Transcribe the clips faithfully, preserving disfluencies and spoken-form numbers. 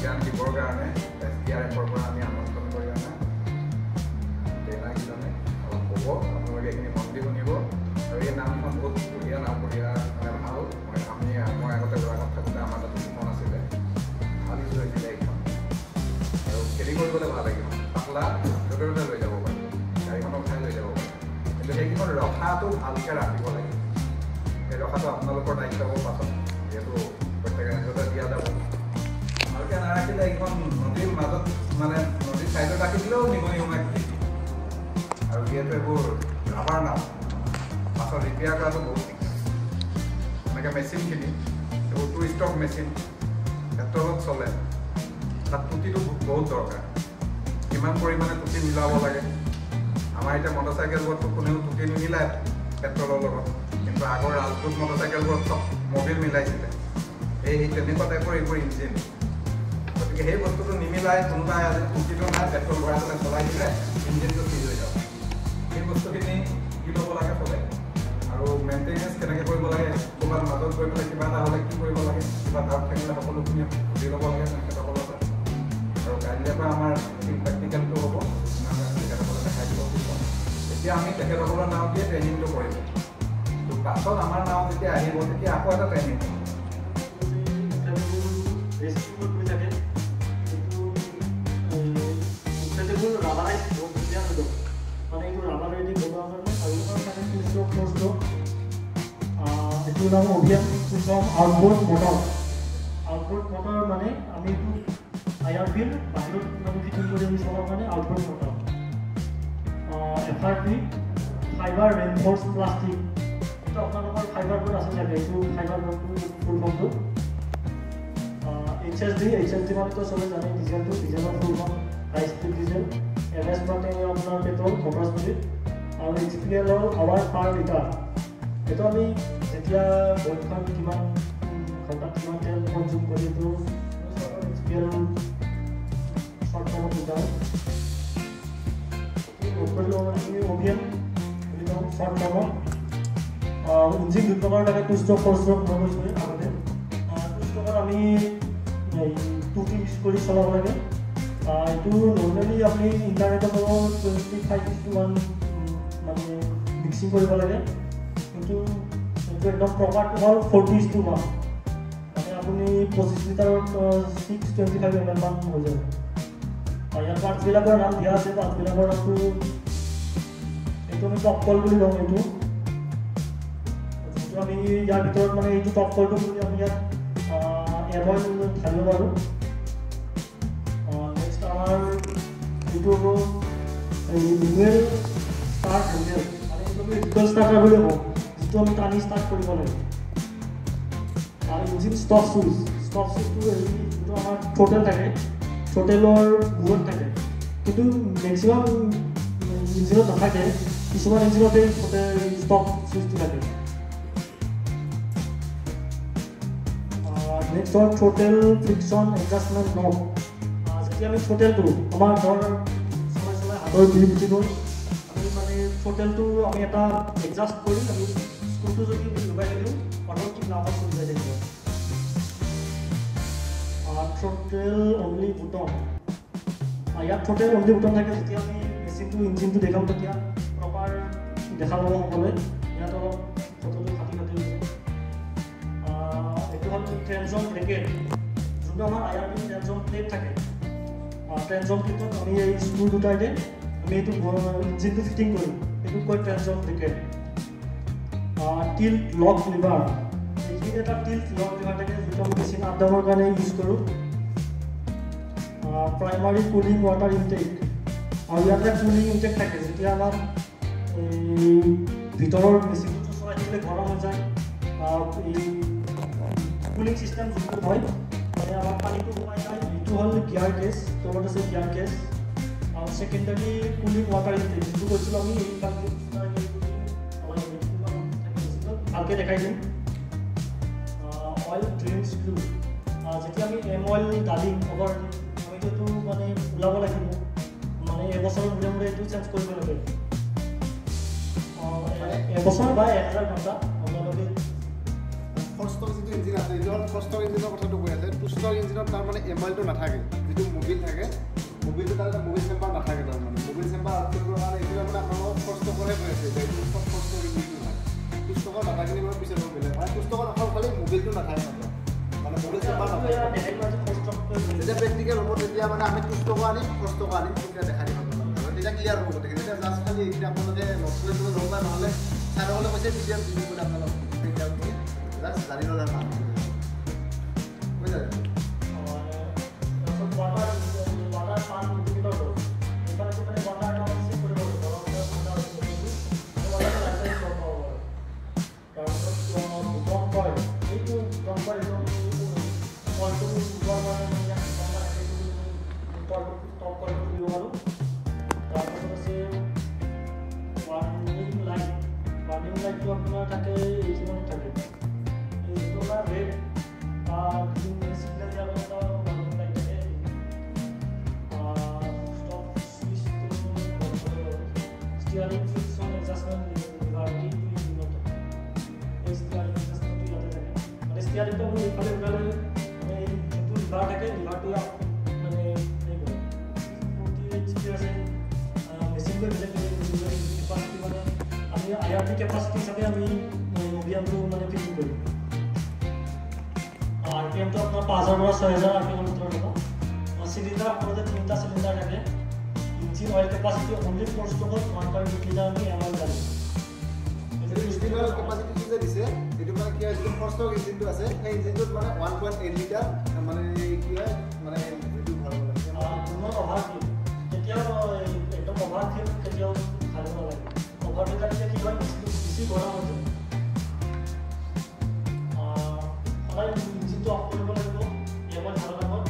জ্ঞান দিবৰ কাৰণে এছ ডি আৰ এফৰ পৰা আমি আমন্ত্ৰণ কৰি অনা ট্ৰেইনাৰকেইজনে অলপ ক'ব, আপোনালোকে এইখিনি মন দি শুনিব। আৰু এই নামখন বহুত বঢ়িয়া নাম, বঢ়িয়া মানে ভাল। মই আমি মই আগতে গোলাঘাট থাকোঁতে আমাৰ তাতো দুখন আছিলে, ভাল ইউজ হৈছিলে এইখন। আৰু কেৰি কৰিবলৈ ভাল লাগিব, পাতলা য'তে ত'তে লৈ যাব পাৰি, গাড়ীখনৰ উঠাই লৈ যাব পাৰি। কিন্তু সেইকেইখন ৰখাটো ভালকৈ ৰাখিব লাগে। সেই ৰখাটো আপোনালোকৰ দায়িত্ব হ'ব পাছত, যিহেতু প্ৰত্যেকে নিজতে দিয়া যাব। ভালকৈ নাৰাখিলে এইখন নদীৰ মাজত মানে নদীৰ ছাইডত ৰাখি দিলেও নিগনি সোমাই থাকিব। আৰু যিহেতু এইবোৰ ৰাবাৰ নাও, পাছত ৰিপেয়াৰ কৰাটো বহুত দিগদাৰ। এনেকৈ মেচিনখিনি এইবোৰ টু ষ্টক মেচিন পেট্ৰলত চলে, তাত টুটিটো বহুত দৰকাৰ। কিমান পৰিমাণে টুটি মিলাব লাগে। আমাৰ এতিয়া মটৰচাইকেলবোৰততো কোনেও টুটি নিমিলায় পেট্ৰলৰ লগত, কিন্তু আগৰ ৰাজদূত মটৰচাইকেলবোৰত চব মবিল মিলাইছিলে। এই তেনেকুৱা টাইপৰ এইবোৰ ইঞ্জিন, গতিকে সেই বস্তুটো নিমিলাই কোনোবাই আজি টুটিটো নাই পেট্ৰল ভৰাই পেলাই চলাই দিলে ইঞ্জিনটো ফিজ হৈ যাব। সেই বস্তুখিনি কি ল'ব লাগে চলে। আৰু মেইনটেনেঞ্চ কেনেকৈ কৰিব লাগে, ক'ৰবাত মাজত গৈ পেলাই কিবা এটা হ'লে কি কৰিব লাগে, কিবা ডাউট থাকিলে সকলোখিনি সুধি ল'ব লাগে তেখেতসকলৰ পৰা। আৰু কাইলৈৰ পৰা আমাৰ প্ৰেক্টিকেলটো হ'ব, তেখেতসকলে দেখাই দিব পাৰিব। এতিয়া আমি তেখেতসকলৰ নাও দিয়ে ট্ৰেইনিংটো কৰিম। পাছত আমাৰ নাও যেতিয়া আহিব তেতিয়া আকৌ এটা ট্ৰেইনিং হ'ব। এইটো নাম অভিযান আউটবোৰ্ড মটৰ। আউটবোৰ্ড মটৰ মানে আমি এইটো আই আৰ বিৰ বাহিৰত মানে ফিটিং কৰি আমি চলাৰ কাৰণে outboard motor. F R P fibre reinforced plastic, এইটো আপোনালোকৰ ফাইবাৰ বোৰ্ড আছে চাগে, এইটো ফাইবাৰ বোৰ্ডটো ফুল ফৰ্মটো। H S D H S D মানেতো চবে জানে, ডিজেলটো ডিজেলৰ full form high speed diesel. M S মানে আপোনাৰ পেট্ৰল মটৰ স্পীড। আৰু এইচ পি এল হ'ল আৱাৰ পাৰ লিটাৰ। এইটো আমি যেতিয়া বৰ্ডখন কিমান ঘণ্টাত কিমান তেল কনজিউম কৰি এইটো এইচ পি এল শ্বৰ্ট ফৰ্মত লিটাৰ অভিয়ান বুলি কওঁ শ্বৰ্ট ফৰ্মত। ইঞ্জিন দুই প্ৰকাৰ লাগে, টু ষ্ট্ৰক ফ'ৰ ষ্ট্ৰক মই কৈছোঁ আগতে। টু ষ্ট্ৰকত আমি টু টি ইউজ কৰি চলাব লাগে। এইটো নৰ্মেলি আপুনি ইণ্টাৰনেটত twenty five is to one মানে মিক্সিং কৰিব লাগে, কিন্তু এইটো একদম প্ৰপাৰটো হ'ল ফৰ্টি ইজ টু ওৱান, মানে আপুনি পঁচিছ লিটাৰত six twenty five M L মান হৈ যায়। ইয়াৰ পাৰ্টছবিলাকৰ নাম দিয়া আছে, পাৰ্টছবিলাকৰ নামটো এইটো আমি টপ কল বুলি কওঁ। এইটো যিটো আমি ইয়াৰ ভিতৰত মানে এইটো টপ কলটো বুলি আমি ইয়াত এম অইল ঢালিব পাৰোঁ। নেক্সট আমাৰ এইটো হ'ব এই ৰিনুৱেল ষ্টাৰ্ট হেণ্ডেল, মানে এইটো আমি ৰিকুৱেল ষ্টাৰ্টাৰ বুলি কওঁ, যিটো আমি টানি ষ্টাৰ্ট কৰিব লাগে। আৰু ইঞ্জিন ষ্টপ চুইচ, ষ্টপ চুইচটো হেৰি যিটো আমাৰ থ্ৰটেল থাকে, থ্ৰটেলৰ মূৰত থাকে, কিন্তু মেক্সিমাম ইঞ্জিনত নাথাকে, কিছুমান ইঞ্জিনতে ষ্টপ চুইচটো থাকে। নেক্সট হ'ল থ্ৰটেল ফ্ৰিকশ্যন এডজাষ্টমেণ্ট নব। যেতিয়া আমি থ্ৰটেলটো আমাৰ ধৰ চলাই চলাই হাতৰ বিৰি উঠি গ'ল, আমি মানে থ্ৰটেলটো আমি এটা এডজাষ্ট কৰি আমি স্ক্ৰুটো যদি লগাই দিলোঁ অট'মেটিক নামত চলি যায় থাকিব। থ্ৰটেল অনলি বুটন, ইয়াত থ্ৰটেল অনলি বুটন থাকে। যেতিয়া আমি মেচিনটো ইঞ্জিনটো দেখাম তেতিয়া প্ৰপাৰ দেখা পাব সকলোৱে। ইয়াত অলপ থ্ৰটেলটো ফাটি ফাটি গৈছে। এইটো হ'ল ট্ৰেনজন ব্ৰেকেট, যোনটো আমাৰ I R B transom plate থাকে। ট্ৰেনজন প্লেটত আমি এই স্ক্ৰু দুটাইতে আমি এইটো ইঞ্জিনটো ফিটিং কৰিম, এইটো কয় transom bracket. Tilt lock lever, এইখিনি এটা টিল্ট লক লিভাৰ থাকে, যিটো আমি মেচিন আপ ডাউনৰ কাৰণে ইউজ কৰোঁ। প্ৰাইমাৰী কুলিং ৱাটাৰ ইনটেক, আৰু ইয়াতে কুলিং ইনটেক থাকে। যেতিয়া আমাৰ এই ভিতৰৰ মেচিনটো চলাই থাকিলে গৰম হৈ যায়, এই কুলিং চিষ্টেম যোনটো হয় মানে আমাৰ পানীটো সোমাই যায়। এইটো হ'ল গিয়াৰ কেছ, তলত আছে গিয়াৰ কেছ। আৰু ছেকেণ্ডাৰী কুলিং ৱাটাৰ ইনটেক, যিটো কৈছিলোঁ আমি এই ভালকৈ দেখাই দিম। অইল ড্ৰেইন স্ক্ৰু, যেতিয়া আমি এম অইল ডালিম অভাৰ আমিতো এইটো মানে ওলাব লাগিব, মানে এবছৰৰ মূৰে মূৰে এইটো চেঞ্জ কৰিব লাগে। এবছৰ বা এক হাজাৰ ঘণ্টা আপোনালোকে ফাৰ্ষ্ট যিটো ইঞ্জিন আছে, এইটো ফাৰ্ষ্ট ইঞ্জিনৰ কথাটো কৈ আছে। পুষ্টক ইঞ্জিনত তাৰমানে এম অইলটো নাথাকে, যিটো মোবিল থাকে মোবিলটো তাৰ এটা মোবিল চেম্বাৰ নাথাকে। তাৰমানে মোবিল চেম্বাৰ আউট কৰিবৰ কাৰণে এইটো মানে আপোনালোকক পুষ্টকৰহে হৈ আছে, এইটো পুষ্টকৰ ইঞ্জিনটো নাই। পুষ্টকৰ ডাটাখিনি বাৰু পিছত মিলে মানে পুষ্টকৰ অকল খালি মোবিলটো নাথাকে মানে মোবিল চেম্বাৰ নাথাকে। যেতিয়া প্ৰেক্টিকেল হ'ব তেতিয়া মানে আমি পুষ্টক আনিম পুষ্টক আনিম তেতিয়া দেখাই দিম আপোনালোকক, তেতিয়া ক্লিয়াৰ হ'ব গোটেইখিনি। তেতিয়া জাষ্ট খালি এইখিনি আপোনালোকে নচলে ল'ব ল'ব নহ'লে চাই ল'বলৈ কৈছে তেতিয়া দিম বুলি আপোনালোক জাষ্ট জানি ল'লে ভাল হৈ যায়। कैपेसिटी हिसाब से हमें मोबियम तो मैंने फिटिंग करी आरपीएम तो अपना पाँच हज़ार छः हज़ार आरपीएम उतर होगा और सिलेंडर अपने तीन टा सिलेंडर रखे engine oil capacity only four stroke one point two litre में एमएल डाली इंजिन ऑयल कैपेसिटी किसे दिसे एटु মানে কি আছে फोर स्ट्रोक इंजिन तो আছে এই इंजिन মানে वन पॉइंट एट লিটার মানে কি হয় মানে এটু ভালো লাগে কোনো অভাৱ কি কেতিয়া একদম অভাৱ কি কেতিয়া ভালো নালাগে অভাৱ এটা কি হয় বেছি গৰম হৈ যায় সদায় ইঞ্জিনটো অফ কৰিব লাগিব এমন ভাল নামত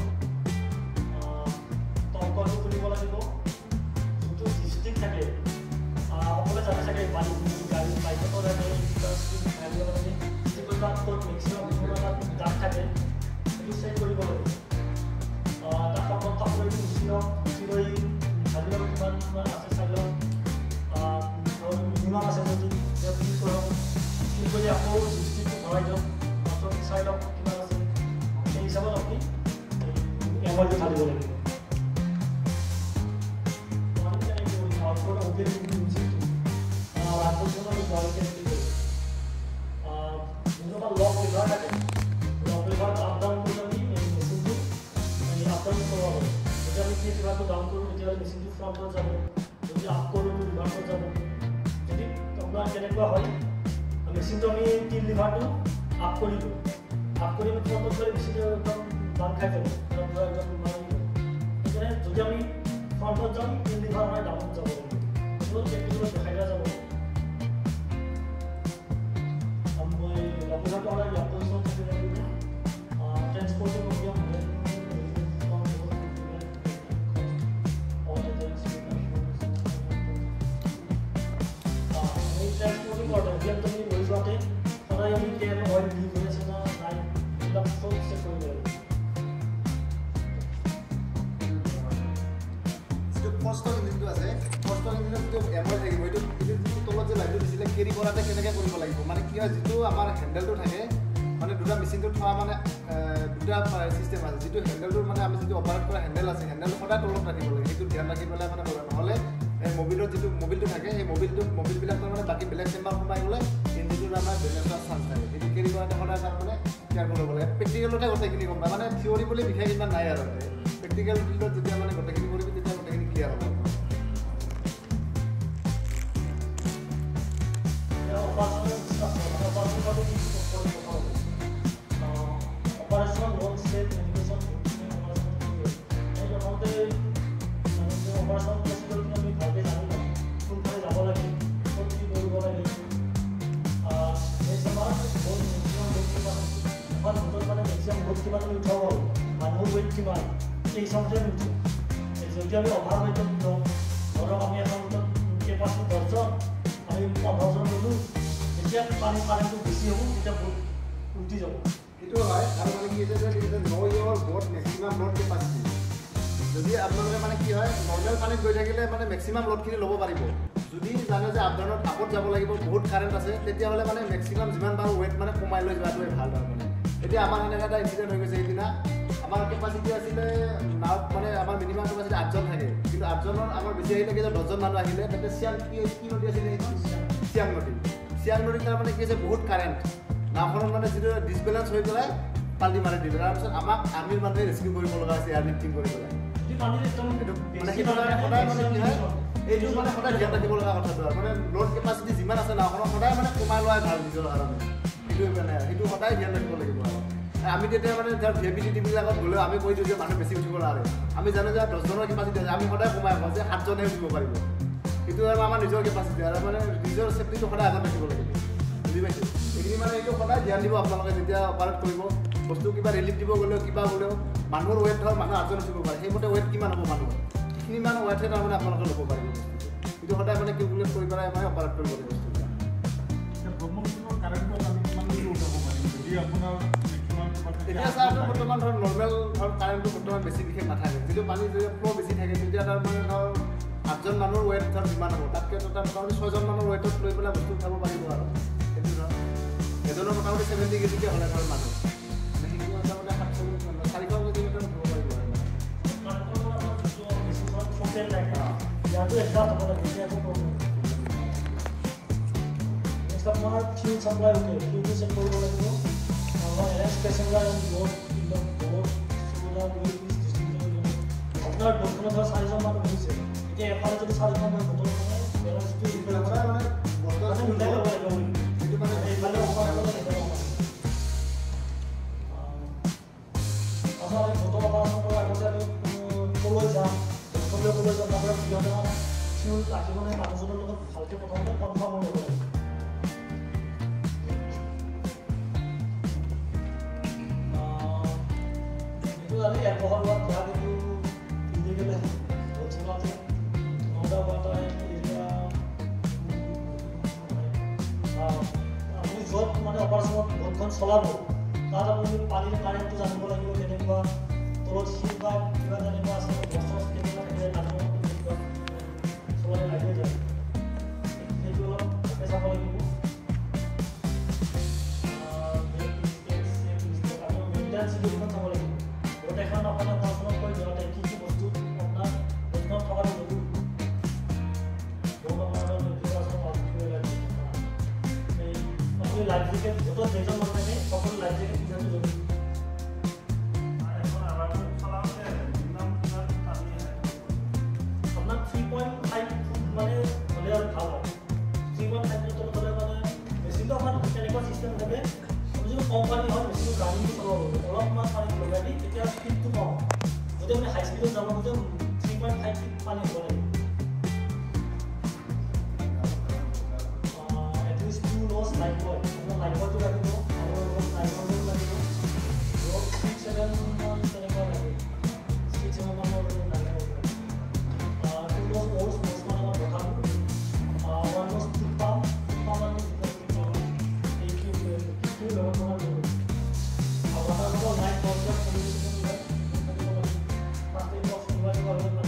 টংকটো খুলিব লাগিব যোনটো ডিস্ট্ৰিক্ট থাকে সকলোৱে জানে চাগে বালি গাড়ী বাইকতো থাকে গাড়ী মানে যিটো তাত মেক্সিমাম দাম থাকে সেইটো চেক কৰিব লাগিব তাত কাপোৰ কাপোৰ মেচিনত চিৰই ভাবিব কিমান আছে চাগে মিনিমাম আছে যদি কি কৰক কি কৰি আকৌ ডিস্ট্ৰিক্টটো ভৰাই দিয়ক চাই লওক কিমান আছে সেই হিচাপত আপুনি এমআৰটো ঢালিব লাগিব লক লিভাৰ থাকে লক লিভাৰ আপ ডাউন কৰি আমি মেচিনটো আপ ডাউন কৰিব পাৰোঁ যদি আমি সেই লিভাৰটো ডাউন কৰোঁ তেতিয়াহ'লে মেচিনটো ফ্ৰণ্টত যাব যদি আপ কৰোঁ লিভাৰটো যাব যদি আপোনাৰ কেনেকুৱা হয় মেচিনটো আমি তিন লিভাৰটো আপ কৰি দিওঁ আপ কৰি আমি ফ্ৰণ্টত গ'লে মেচিনটো একদম বান খাই যাব একদম মাৰি দিব সেইকাৰণে যদি আমি ফ্ৰণ্টত যাওঁ তিন লিভাৰ আমাৰ ডাউনত যাব লাগিব সেইটো প্ৰেক্টিকেলত দেখাই দিয়া যাব Laporan orang yang position sebenarnya transporting medium transporting order yang kami buat itu orang yang ini dia oil di mana sana naik dalam food sektor itu. Itu poster itu আছে poster itu itu এমআই থাকিব itu itu তলত যে লাইনটো দিছিলে carry কৰাতে কেনেকৈ কৰিব লাগিব মানে কি হয় যিটো আমাৰ হেন্ডেলটো থাকে মানে দুটা মেচিনটো থোৱা মানে দুটা চিষ্টেম আছে যিটো হেন্ডেলটো মানে আমি যিটো অপাৰেট কৰা হেন্ডেল আছে হেন্ডেলটো সদায় তলত ৰাখিব লাগে সেইটো ধ্যান ৰাখি পেলাই মানে নহ'লে এই মোবিলৰ যিটো মোবিলটো থাকে সেই মোবিলটো মোবিলবিলাকৰ মানে বাকী বেলেগ চেম্বাৰ সোমাই গ'লে ইঞ্জিনটো আমাৰ বেলেগ এটা চান্স থাকে সেইটো কেৰি কৰাতে সদায় তাৰ মানে কেয়াৰ কৰিব লাগে প্ৰেক্টিকেলতে গোটেইখিনি গম পায় মানে থিয়ৰী বুলি বিশেষ ইমান নাই আৰু প্ৰেক্টিকেল ফিল্ডত যেতিয়া মানে গোটেইখিনি কৰিবি তেতিয়া গোটেইখিনি ক্লিয়াৰ হ'ব operational loan state medication এই জনতে মানে operational possible আমি ভালকে জানি না কোনফালে যাব লাগে ক'ত কি কৰিব লাগে এই সমাজ বহুত মিনিমাম বহুত কিমান এখন হোটেল মানে মিনিমাম বহুত কিমান উঠাব মানুহৰ ৱেইট কিমান এই হিচাপতে উঠে যদি আমি অভাৱ হৈ যাম ধৰক আমি এখন কেপাচিটি দহজন আমি পোন্ধৰজন ল'লোঁ যেতিয়া পানী পানীটো বেছি হ'ব তেতিয়া বহুত উঠি যাব itu হয় আৰু মানে কি এটা এটা নো ইয়ৰ বট মেক্সিমাম লোড কেপাসিটি যদি আপোনালোকে মানে কি হয় নৰ্মেল পানীত গৈ থাকিলে মানে মেক্সিমাম লোডখিনি ল'ব পাৰিব যদি জানে যে আপডাউনত আপত যাব লাগিব বহুত কাৰেণ্ট আছে তেতিয়াহ'লে মানে মেক্সিমাম যিমান পাৰো ৱেট মানে কমাই লৈ যোৱাটোৱে ভাল হয় মানে এতিয়া আমাৰ এনেকুৱা এটা ইনচিডেণ্ট হৈ গৈছে সেইদিনা আমাৰ কেপাচিটি আছিলে নাও মানে আমাৰ মিনিমাম কেপাচিটি আঠজন থাকে কিন্তু আঠজনৰ আমাৰ বেছি আহিলে কি দহজন মানুহ আহিলে তাতে চিয়াং কি কি নদী আছিলে চিয়াং নদী চিয়াং নদীত তাৰমানে কি হৈছে বহুত কাৰেণ্ট নাওখনত মানে যিটো ডিছবেলেঞ্চ হৈ পেলাই পাল্টি মাৰি দিলে তাৰপিছত আমাক আৰ্মিৰ মানুহে ৰেস্কিউ কৰিব লগা হৈছে এয়াৰ লিফ্টিং কৰি পেলাই মানে সেইটো সদায় মানে কি হয় এইটো মানে সদায় ধ্যান ৰাখিব লগা কথাটো মানে লোড কেপাচিটি যিমান আছে নাওখনত সদায় মানে কমাই লোৱাই ভাল নিজৰ কাৰণে সেইটো মানে সেইটো সদায় ধ্যান ৰাখিব লাগিব আৰু আমি তেতিয়া মানে ধৰ ভি আই পি টিভিবিলাকত গ'লেও আমি কৈ দিওঁ যে মানুহ বেছি উঠিব নোৱাৰে আমি জানো যে দহজনৰ কেপাচিটি আছে আমি সদায় কমাই কওঁ যে সাতজনেহে উঠিব পাৰিব সেইটো আমাৰ নিজৰ কেপাচিটি আৰু মানে নিজৰ চেফটিটো সদায় আগত ৰাখিব লাগিব বুজি পাইছোঁ এইখিনি মানে এইটো সদায় ধ্যান দিব আপোনালোকে যেতিয়া অপাৰেট কৰিব বস্তু কিবা ৰিলিফ দিব গ'লেও কিবা গ'লেও মানুহৰ ৱেট ধৰ মানুহ আঠজন উঠিব পাৰে সেইমতে ৱেট কিমান হ'ব মানুহৰ সেইখিনিমান ৱেটহে তাৰমানে আপোনালোকে ল'ব পাৰিব বস্তুটো সেইটো সদায় মানে কেলকুলেট কৰি পেলাই মানে অপাৰেট কৰিব লাগিব এতিয়া চাৰ বৰ্তমান ধৰ নৰ্মেল ধৰ কাৰেণ্টটো বৰ্তমান বেছি বিশেষ নাথাকে যিটো পানী যদি ফ্ল' বেছি থাকে তেতিয়া তাৰমানে ধৰ আঠজন মানুহৰ ৱেট ধৰ যিমান হ'ব তাতকৈ তাত মোটামুটি ছয়জন মানুহৰ ৱেটত লৈ পেলাই বস্তু উঠাব পাৰিব আৰু সেইটো ধৰ এজনৰ মোটামুটি ছেভেণ্টি কেজিকৈ হ'লে ধৰ মানুহ সেইখিনি মোটামুটি সাতশ চাৰিশ কেজিমিটাৰ উঠিব পাৰিব আপনার বর্তমানে ধর চারিজন মানুষ হয়েছে এতিয়া এফালে যদি চাৰিখন মানুহ বটল মানে বেলেঞ্চটো ইফালে মানে বটল মিলাই ল'ব লাগিব সেইটো মানে এইফালে অফাৰ কৰিব লাগিব আচলতে বটল অফাৰ কৰাৰ আগতে আমি ক'লৈ যাম ক'লৈ ক'লৈ যাম তাৰপৰা সিহঁতে মানে চিউল ৰাখিব মানে মানুহজনৰ লগত ভালকৈ প্ৰথমতে কনফাৰ্ম হ'ব লাগিব আমি এলকহল লোৱা কিন্তু ইলিগেল চলাতে নগা বাটাই এৰিয়া আপুনি য'ত মানে অপাৰেশ্যনত ভোটখন চলাব তাত আপুনি পানীৰ কাৰেণ্টটো জানিব লাগিব কেনেকুৱা তলত শিল বা কিবা তেনেকুৱা আছে বস্তু কেনেকুৱা থাকিলে মানুহ চলাব লাগিব যায় সেইটো অলপ ভালকৈ চাব লাগিব মেইনটেনেঞ্চ চাব লাগিব এখন আপোনাৰ পড়াশোনা কৰি যাওঁতে কি কি বস্তু আপোনাৰ বস্তু থকাৰ জৰুৰী আপুনি লাইফ জেকেট য'ত যেইজন মানুহ থাকে সকলো লাইফ জেকেট পিন্ধাটো জৰুৰী আপোনাৰ থ্ৰী পইণ্ট ফাইভ ফুট মানে হ'লে আৰু ভাল হয় থ্ৰী পইণ্ট ফাইভ ফুটত হ'লে মানে মেচিনটো আপোনাৰ তেনেকুৱা চিষ্টেম থাকে যদি কোম্পানী হয় মেচিনটো গাড়ী চলাব অলপমান পানী লগাই দি তেতিয়া স্পীডটো কম যদি আপুনি হাই স্পীডত যাব খোজে থ্ৰী পইণ্ট ফাইভ ফিট পানী হ'ব লাগিব এটলিষ্ট টু নজ লাইফ বয় আপোনাৰ লাইফ বয়টো লাগিব আৰু লাইফ বয়টো লাগিব ৰ'দ ছিক্স ছেভেন মান তেনেকুৱা লাগে ছিক্স ছেভেন মানৰ লাগে টু নজ অ'ৰ্ছ নজ মান আমাৰ দেখালোঁ ওৱান নজ টু পাম টু পাম আমি এইটো লগত বনাব লাগিব আপোনালোকৰ নাইট কনচেপ্ট কমিউনিকেশ্যন হয় পাঁচটা বক্স মোবাইল কৰিব লাগিব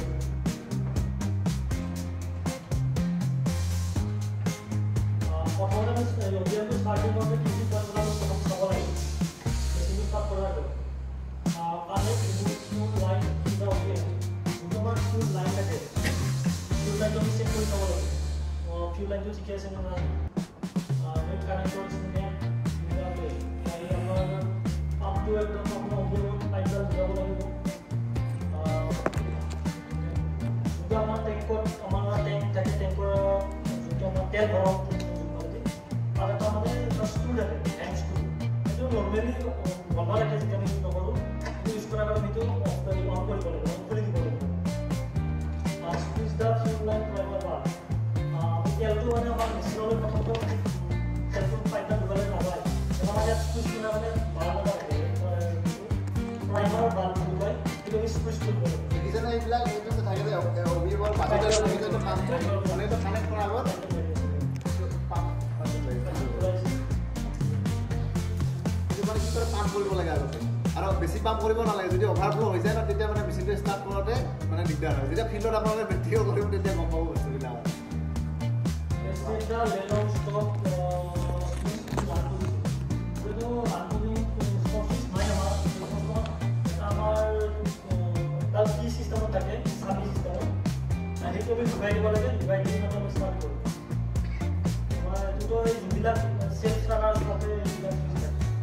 প্ৰথমতে আমি অডিঅ'টো ষ্টাৰ্টিং কৰোঁতে কি কি পইণ্ট প্ৰথম চাব লাগিব বেছিকৈ ষ্টাৰ্ট কৰাৰ আগত পালে ফিউল লাইন কিবা উলিয়াই যোনটো আমাৰ ফিউল লাইন থাকে ফিউল লাইনটো আমি চেক কৰি চাব লাগিব ফিউল লাইনটো ঠিকে আছে নে নাই মেইন কানেক্টৰ আছে নে পাম্পটো একদম আপোনাৰ অডিঅ'ত পাইপডাল যোৱাব লাগিব যোনটো আমাৰ টেংকত আমাৰ টেংক থাকে টেংকৰ যোনটো আমাৰ তেল ভৰাওঁ তাত এটা মানে স্ক্ৰু থাকে হেণ্ড স্ক্ৰু সেইটো নৰ্মেলি বন্ধ ৰাখে যেতিয়া আমি ইউজ নকৰোঁ সেইটো ইউজ কৰাৰ কাৰণে সেইটো অফ কৰি অন কৰিব লাগিব অন কৰি দিব লাগিব squeeze the fuel line primer বাৰ আমি তেলটো মানে আমাৰ মেচিনলৈ প্ৰথমতে তেলটো পাইপডাল দিবলৈ নাযায় আমাৰ ইয়াত স্কুইজ কৰা মানে বাৰ লগা থাকে প্ৰাইমাৰ বাল্ব বুলি কয় সেইটো আমি স্কুইজ কৰিব লাগিব দেখিছেনে এইবিলাক এইটো থাকে যে অভিভাৱক মাজতে সেইটো কাম মানে এইটো কানেক্ট কৰাৰ আগত পাম্প কৰিব লাগে আগতে আৰু বেছি পাম্প কৰিব নালাগে যদি অভাৰফ্ল' হৈ যায় ন তেতিয়া মানে মেচিনটো ষ্টাৰ্ট কৰোঁতে মানে দিগদাৰ হয় যেতিয়া ফিল্ডত আপোনালোকে ব্যক্তিগত কৰিব তেতিয়া গম পাব বস্তুবিলাক কপি ঘূৰাই দিব লাগে ঘূৰাই দি মানে আমি ষ্টাৰ্ট কৰোঁ আমাৰ এইটোতো এই যোনবিলাক চেলছ ৰানাৰ হিচাপে এইবিলাক ইউজ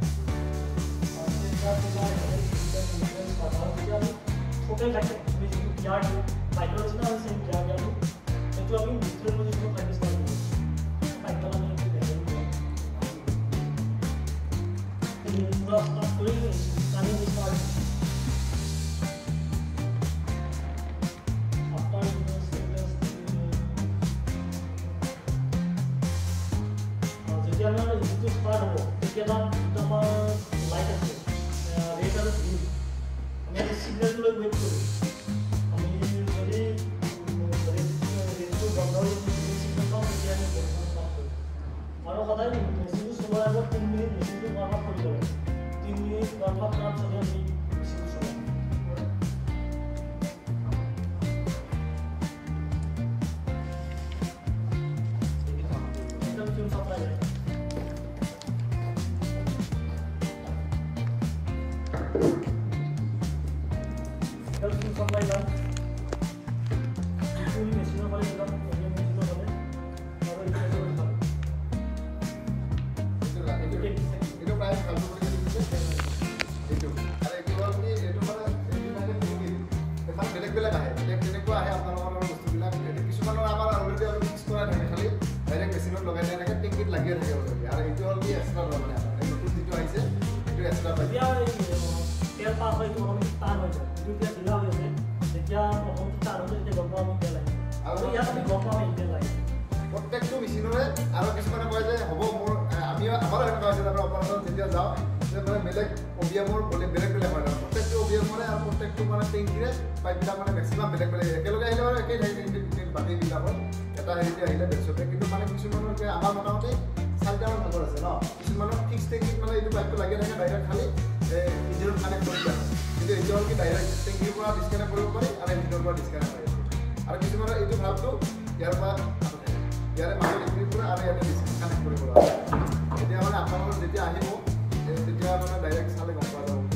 কৰে টোটেল থাকে আমি যিটো গিয়াৰ দিওঁ বাইকৰ নিচিনা হৈছে গিয়াৰ গিয়াৰটো সেইটো আমি ডিছপ্লে পজিশ্যনত লাগে ষ্টাৰ্ট কৰোঁ বাইকত আমি এইটো হেণ্ডেল কৰোঁ পুৰা ষ্টাৰ্ট কৰি টানি ষ্টাৰ্ট যেতিয়া আমাৰ যিটো ষ্টাৰ্ট হ'ব তেতিয়া তাত আমাৰ লাইট আছে ৰেড আৰু গ্ৰীণ আমি এটা চিগনেলটো লৈ ৱেইট কৰোঁ আমি যদি ৰেডটো বন্ধ হৈ চিগনেল পাওঁ তেতিয়া আমি ষ্টাৰ্ট কৰোঁ আৰু সদায় মেচিনটো চলোৱাৰ আগত তিনি মিনিট মেচিনটো ৱাৰ্ম আপ কৰিব লাগে তিনি মিনিট ৱাৰ্ম আপ কৰাৰ পিছতে আমি মেচিনটো চলাওঁ একদম কিয় চাপ্লাই যায় Kalau kita supply lah, itu mesinnya paling dalam, bagian mesinnya paling, kalau itu itu besar. Itu lah, itu itu price kalau boleh itu itu. Ada itu kalau ni itu mana itu mana tinggi. Dekat belak belak ada. Belak belak tu ada apa orang orang mesti belak. Jadi kisuman orang apa already already fix kora ada kali. Direct mesinnya logai ada kan tinggi lagi ada already. Ada itu already extra orang ada. Itu tu itu aja. Itu extra. Dia তেল পাছ হয় তো আমি টান হৈ যায় যদি এতিয়া ঢিলা হৈ আছে তেতিয়া প্ৰথম টান হৈ যায় গম পাওঁ আমি তেল লাগে আৰু ইয়াত আমি গম পাওঁ তেল লাগে প্ৰত্যেকটো মেচিনৰে আৰু কিছুমানে কয় যে হ'ব মোৰ আমি আমাৰো এনেকুৱা হৈছে আমাৰ অপাৰেশ্যন যেতিয়া যাওঁ যে মানে বেলেগ অবিএমৰ বেলেগ বেলেগ বেলেগ হয় প্ৰত্যেকটো অবিএমৰে আৰু প্ৰত্যেকটো মানে টেংকিৰে পাইপবিলাক মানে মেক্সিমাম বেলেগ বেলেগ একেলগে আহিলে বাৰু একেই থাকে বাতিবিলাকত এটা হেৰিতে আহিলে বেছতে কিন্তু মানে কিছুমানৰ আমাৰ মোটামুটি চাৰিটামান ভাগৰ আছে ন কিছুমানৰ ফিক্স টেংকিত মানে এইটো পাইপটো লাগি থাকে ডাইৰেক্ট খালি ইঞ্জিনত কানেক্ট কৰি দিয়া কিন্তু এইটো হ'ল কি ডাইৰেক্ট টেংকিৰ পৰা ডিছকানেক্ট কৰিব পাৰি আৰু ইঞ্জিনৰ পৰা ডিছকানেক্ট কৰিব আৰু কিছুমানৰ এইটো ভালটো ইয়াৰ পৰা ইয়াৰে মাজত এইখিনিৰ পৰা আৰু ইয়াতে কানেক্ট কৰিব লাগে এতিয়া মানে আপোনালোকৰ যেতিয়া আহিব তেতিয়া মানে ডাইৰেক্ট চালে গম পোৱা যাব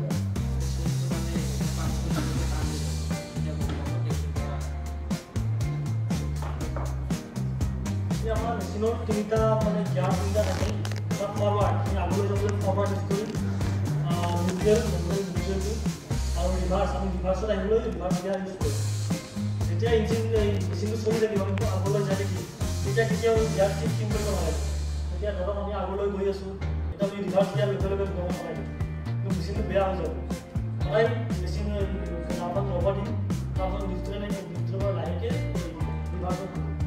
আমাৰ মেচিনৰ তিনিটা মানে গিয়াৰ তিনিটা থাকে তাত ফৰৱাৰ্ড আমি আগলৈ যাবলৈ ফৰৱাৰ্ড ইউজ কৰিম নিউট্ৰেল নিউট্ৰেলটো আৰু ৰিভাৰ্ছ আমি ৰিভাৰ্ছত আহিবলৈ ৰিভাৰ্ছ গিয়াৰ ইউজ কৰিম যেতিয়া ইঞ্জিন মেচিনটো চলি থাকিব কিন্তু আগলৈ যাই থাকিব তেতিয়া কেতিয়াও গিয়াৰ চিফ্ট কৰিব নালাগে তেতিয়া ধৰক আমি আগলৈ গৈ আছোঁ এতিয়া আমি ৰিভাৰ্ছ গিয়াৰ লগে লগে ল'ব নালাগে কিন্তু মেচিনটো বেয়া হৈ যাব সদায় মেচিন নামত ল'ব দিম তাৰপিছত নিউট্ৰেল নিউট্ৰেলৰ লাহেকৈ ৰিভাৰ্ছত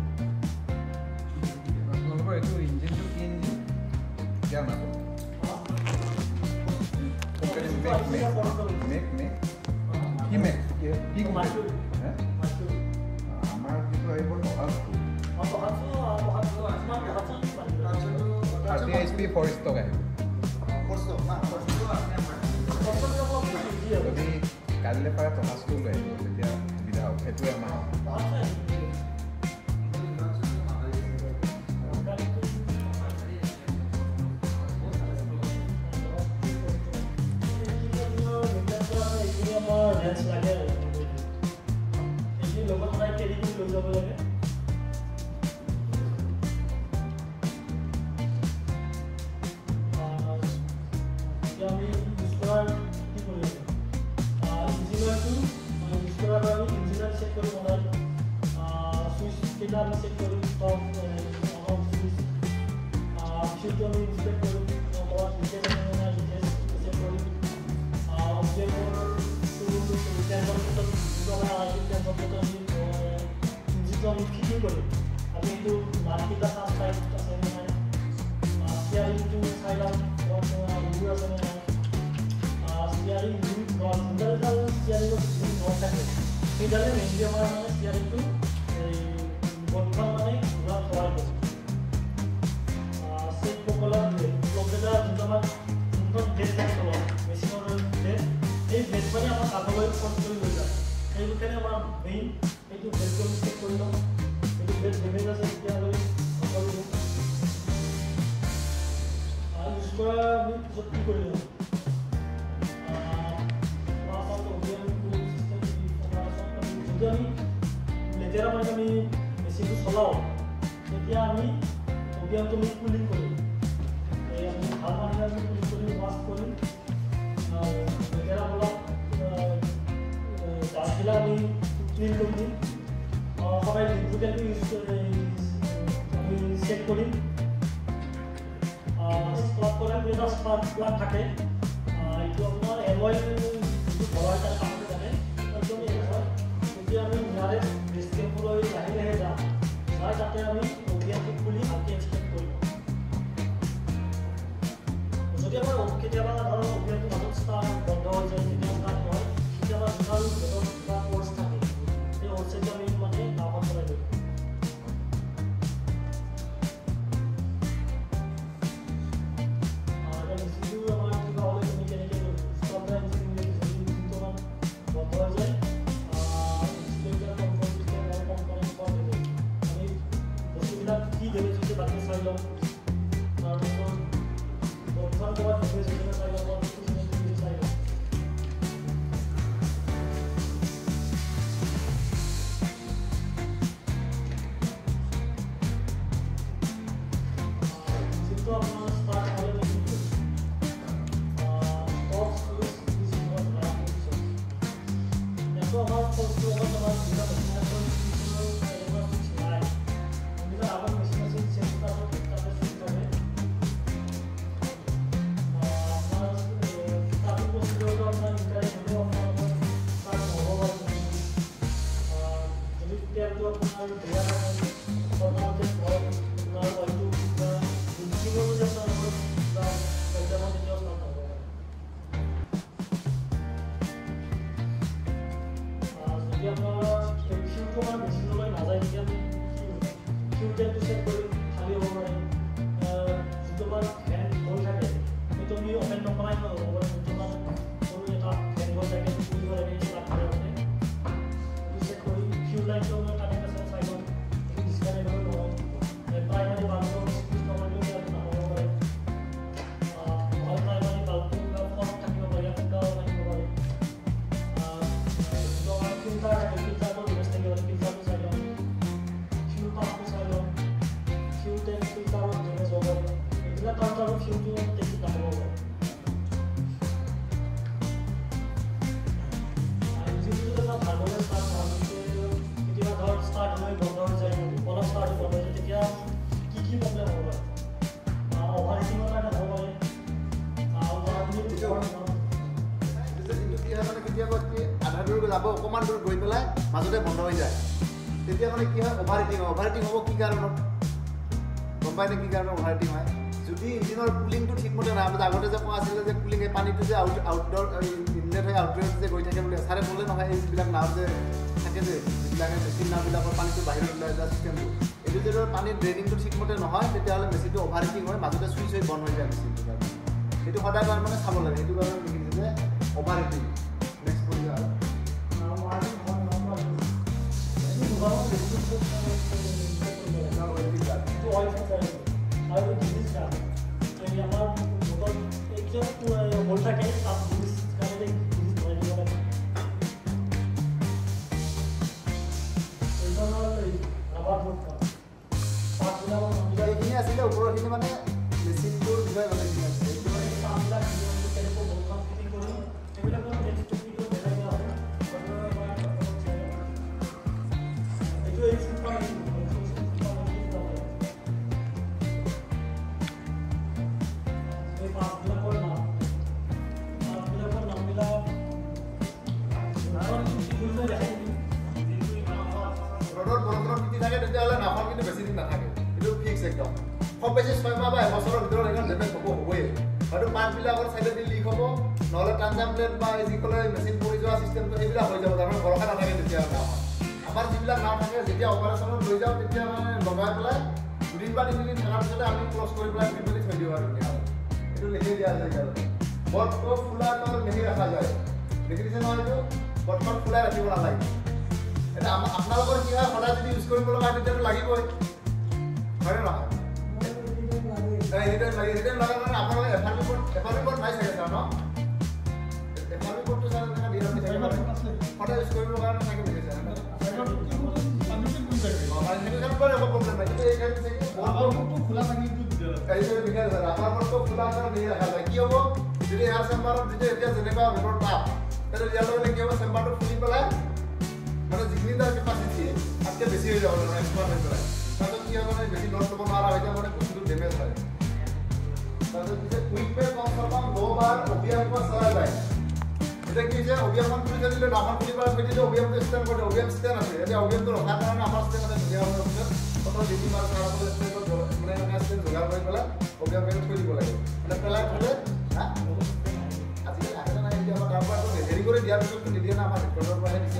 itu engine tu ki engine क्या नाम है make make make ki make ki ki masuk eh masuk amar itu ayo bahas tu apa hasil bahas tu asma hasil R T S P four stock hai four stock na four stock apne four stock apa dia jadi kalle para to hasil tu hai dia bidau itu amar wrench লাগে এইখিনি লগত সদায় carry কৰি লৈ যাব লাগে এতিয়া আমি ইউজ কৰাৰ কি কৰিম ইঞ্জিনিয়াৰটো ইউজ কৰাৰ পৰা আমি ইঞ্জিনিয়াৰ চেক কৰিব সদায় চুইচ কেইটা আমি চেক কৰিম টপ অন চুইচ ফিউটো আমি ইনস্পেক্ট কৰিম লগত লিকেজ আছে নে নাই লিকেজ চেক কৰিম অবজেক্টৰ টেনশ্যন ক্ষেত্ৰত যিটো আমাৰ টেনশ্যন ক্ষেত্ৰত আমি যিটো আমি ফিটিং কৰিম আমি এইটো মাৰ্কেটৰ কাজ টাইপ আছে নে নাই চিয়াৰিংটো চাই লওঁ ৰিভিউ আছে নে নাই চিয়াৰিং যোনডাল চিয়াৰিঙত যোন নট থাকে সেইডালে মেইনলি আমাৰ মানে চিয়াৰিংটো এই বটখন মানে ঘূৰা সহায় কৰে চেক পকলাৰ দিয়ে প্লগকেইটা যোনটো আমাৰ যোনখন গেট থাকে তলত মেচিনৰ গেট এই গেট মানে আমাক আগলৈ ফৰ্চ কৰি লৈ যায় সেইটো কাৰণে আমাৰ মেইন এইটো গেটটো আমি চেক কৰি লওঁ এইটো গেট ডেমেজ আছে তেতিয়াহ'লে সকলো দিওঁ আৰু ইউজ কৰা আমি পিছত কি কৰি লওঁ যদি আমি যেতিয়া মানে আমি মেচিনটো চলাওঁ তেতিয়া আমি অভিয়ানটো আমি কুলিং কৰিম এই আমি ভাল পানীৰে আমি কুলিং কৰি ৱাছ কৰিম লেতেৰা অলপ গাছবিলাক আমি ক্লিন কৰি দিম সদায় লিকুইডটো ইউজ আমি চেক কৰিম স্পাৰ্ক কৰা এটা স্পাৰ্ক প্লাগ থাকে এইটো আপোনাৰ এমঅইল যিটো ভৰাই তাৰ কামটো জানে একদম এই হয় তেতিয়া আমি নিয়াৰেষ্ট ডিষ্ট্ৰিক্টলৈ লাহে লাহে যাম যাই তাতে আমি অভিয়ানটো খুলি ভালকৈ এক্সপ্লেইন কৰিম যদি আমাৰ কেতিয়াবা ধৰক অভিয়ানটো মাজত ষ্টাৰ্ট বন্ধ হৈ যায় তেতিয়া ষ্টাৰ্ট নহয় কেতিয়াবা দুটাৰ ভিতৰত কিবা কোৰ্চ থাকে সেই কোৰ্চটো আমি মানে নামত চলাই দিম অকণমান দূৰ গৈ পেলাই মাজতে বন্ধ হৈ যায় তেতিয়া মানে কি হয় অভাৰহিটিং হয় অভাৰহিটিং হ'ব কি কাৰণত গম পাই নে কি কাৰণত অভাৰহিটিং হয় যদি ইঞ্জিনৰ কুলিংটো ঠিকমতে নাই আমি আগতে যে কোৱা আছিলে যে কুলিং এই পানীটো যে আউট আউটডোৰ ইনলেট হৈ আউটডোৰত যে গৈ থাকে বুলি চাৰে ক'লে নহয় এইবিলাক নাও যে থাকে যে যিবিলাকে মেচিন নাওবিলাকৰ পানীটো বাহিৰত ওলাই যোৱা চিষ্টেমটো এইটো যদি পানীৰ ড্ৰেইনিংটো ঠিকমতে নহয় তেতিয়াহ'লে মেচিনটো অভাৰহিটিং হয় মাজতে চুইচ হৈ বন্ধ হৈ যায় মেচিনটো কাৰণে সেইটো সদায় মানে চাব লাগে সেইটো কাৰণে দেখিছে যে অভাৰহিটিং নেক্সট কৰি যোৱা এইখিনি আছিলে ওপৰৰখিনি মানে মেচিনটোৰ বিষয়ে মানে খুব বেছি ছয় মাহ বা এবছৰৰ ভিতৰত এখন ডেমেজ হ'ব হ'বই হয়তো পাইপবিলাকৰ চাইডেদি লিক হ'ব নহ'লে ট্ৰানজাম্পলেট বা যিসকলে মেচিন পৰি যোৱা চিষ্টেমটো সেইবিলাক হৈ যাব তাৰমানে ভৰসা নাথাকে তেতিয়া আমাৰ যিবিলাক নাও থাকে যেতিয়া অপাৰেশ্যনত লৈ যাওঁ তেতিয়া মানে লগাই পেলাই দুদিন বা তিনিদিন থকাৰ পিছতে আমি ক্লজ কৰি পেলাই দি মেলি থৈ দিওঁ আৰু ধুনীয়াকৈ এইটো লিখি দিয়া যায় বটটো ফুলাটো লিখি ৰখা যায় লিখি দিছে নহয় এইটো বটখন ফুলাই ৰাখিব নালাগে এটা আপোনালোকৰ কি হয় সদায় যদি ইউজ কৰিব লগা তেতিয়াতো লাগিবই হয় নহয় এনিটাইম লাগে এনিটাইম লগা মানে আপোনালোকে এফআৰ ৰিপৰ্ট এফআৰ ৰিপৰ্ট নাই চাগে ছাৰ ন এফআৰ ৰিপৰ্টটো ছাৰ এনেকৈ দিয়া থাকে সদায় ইউজ কৰিবৰ কাৰণে থাকে বুলি কৈছে দেখাই দিছে কি বৰ্ডটো খোলা থাকি এই যে বিকাশ আছে আমাৰ বৰ্ডটো খোলা আছে নেই ৰাখা যায় কি হ'ব যদি এয়াৰ চেম্বাৰত যদি এতিয়া যেনেকুৱা ৰোডৰ তাপ তেনে ইয়াৰ লগে কি হ'ব চেম্বাৰটো খুলি পেলাই মানে যিখিনি তাৰ কেপাচিটি তাতকে বেছি হৈ যাব মানে এক্সপাৰ্ট হৈ পেলাই তাৰপিছত কি হ'ব মানে বেছি লোড ল'ব নোৱাৰা হৈ যাব মানে বস্তুটো ডেমেজ হয় তাৰপিছত পিছে কুইক পে কম কম দুবাৰ অবিএম পৰা চলাই যায় এটা কি যে অবিএম মান খুলি দিলে ডাবল খুলি পেলাই থৈ দিলে অবিএম টো ষ্টেণ্ড কৰি অবিএম ষ্টেণ্ড আছে এতিয়া অবিএম টো ৰখাৰ কাৰণে আমাৰ ষ্টেণ্ড আছে ধুনীয়া হৈ আছে কত ডিটি মাৰ কৰা আছে ষ্টেণ্ড মানে এটা ষ্টেণ্ড যোগাৰ কৰি পেলাই অবিএম টো থৈ দিব লাগে এটা পেলাই থলে হা আজি আগে নাই এতিয়া আমাৰ কাৰোবাৰ তো হেৰি কৰি দিয়াৰ পিছত নিদিয়ে না আমাৰ ৰেকৰ্ডৰ পৰা দিছে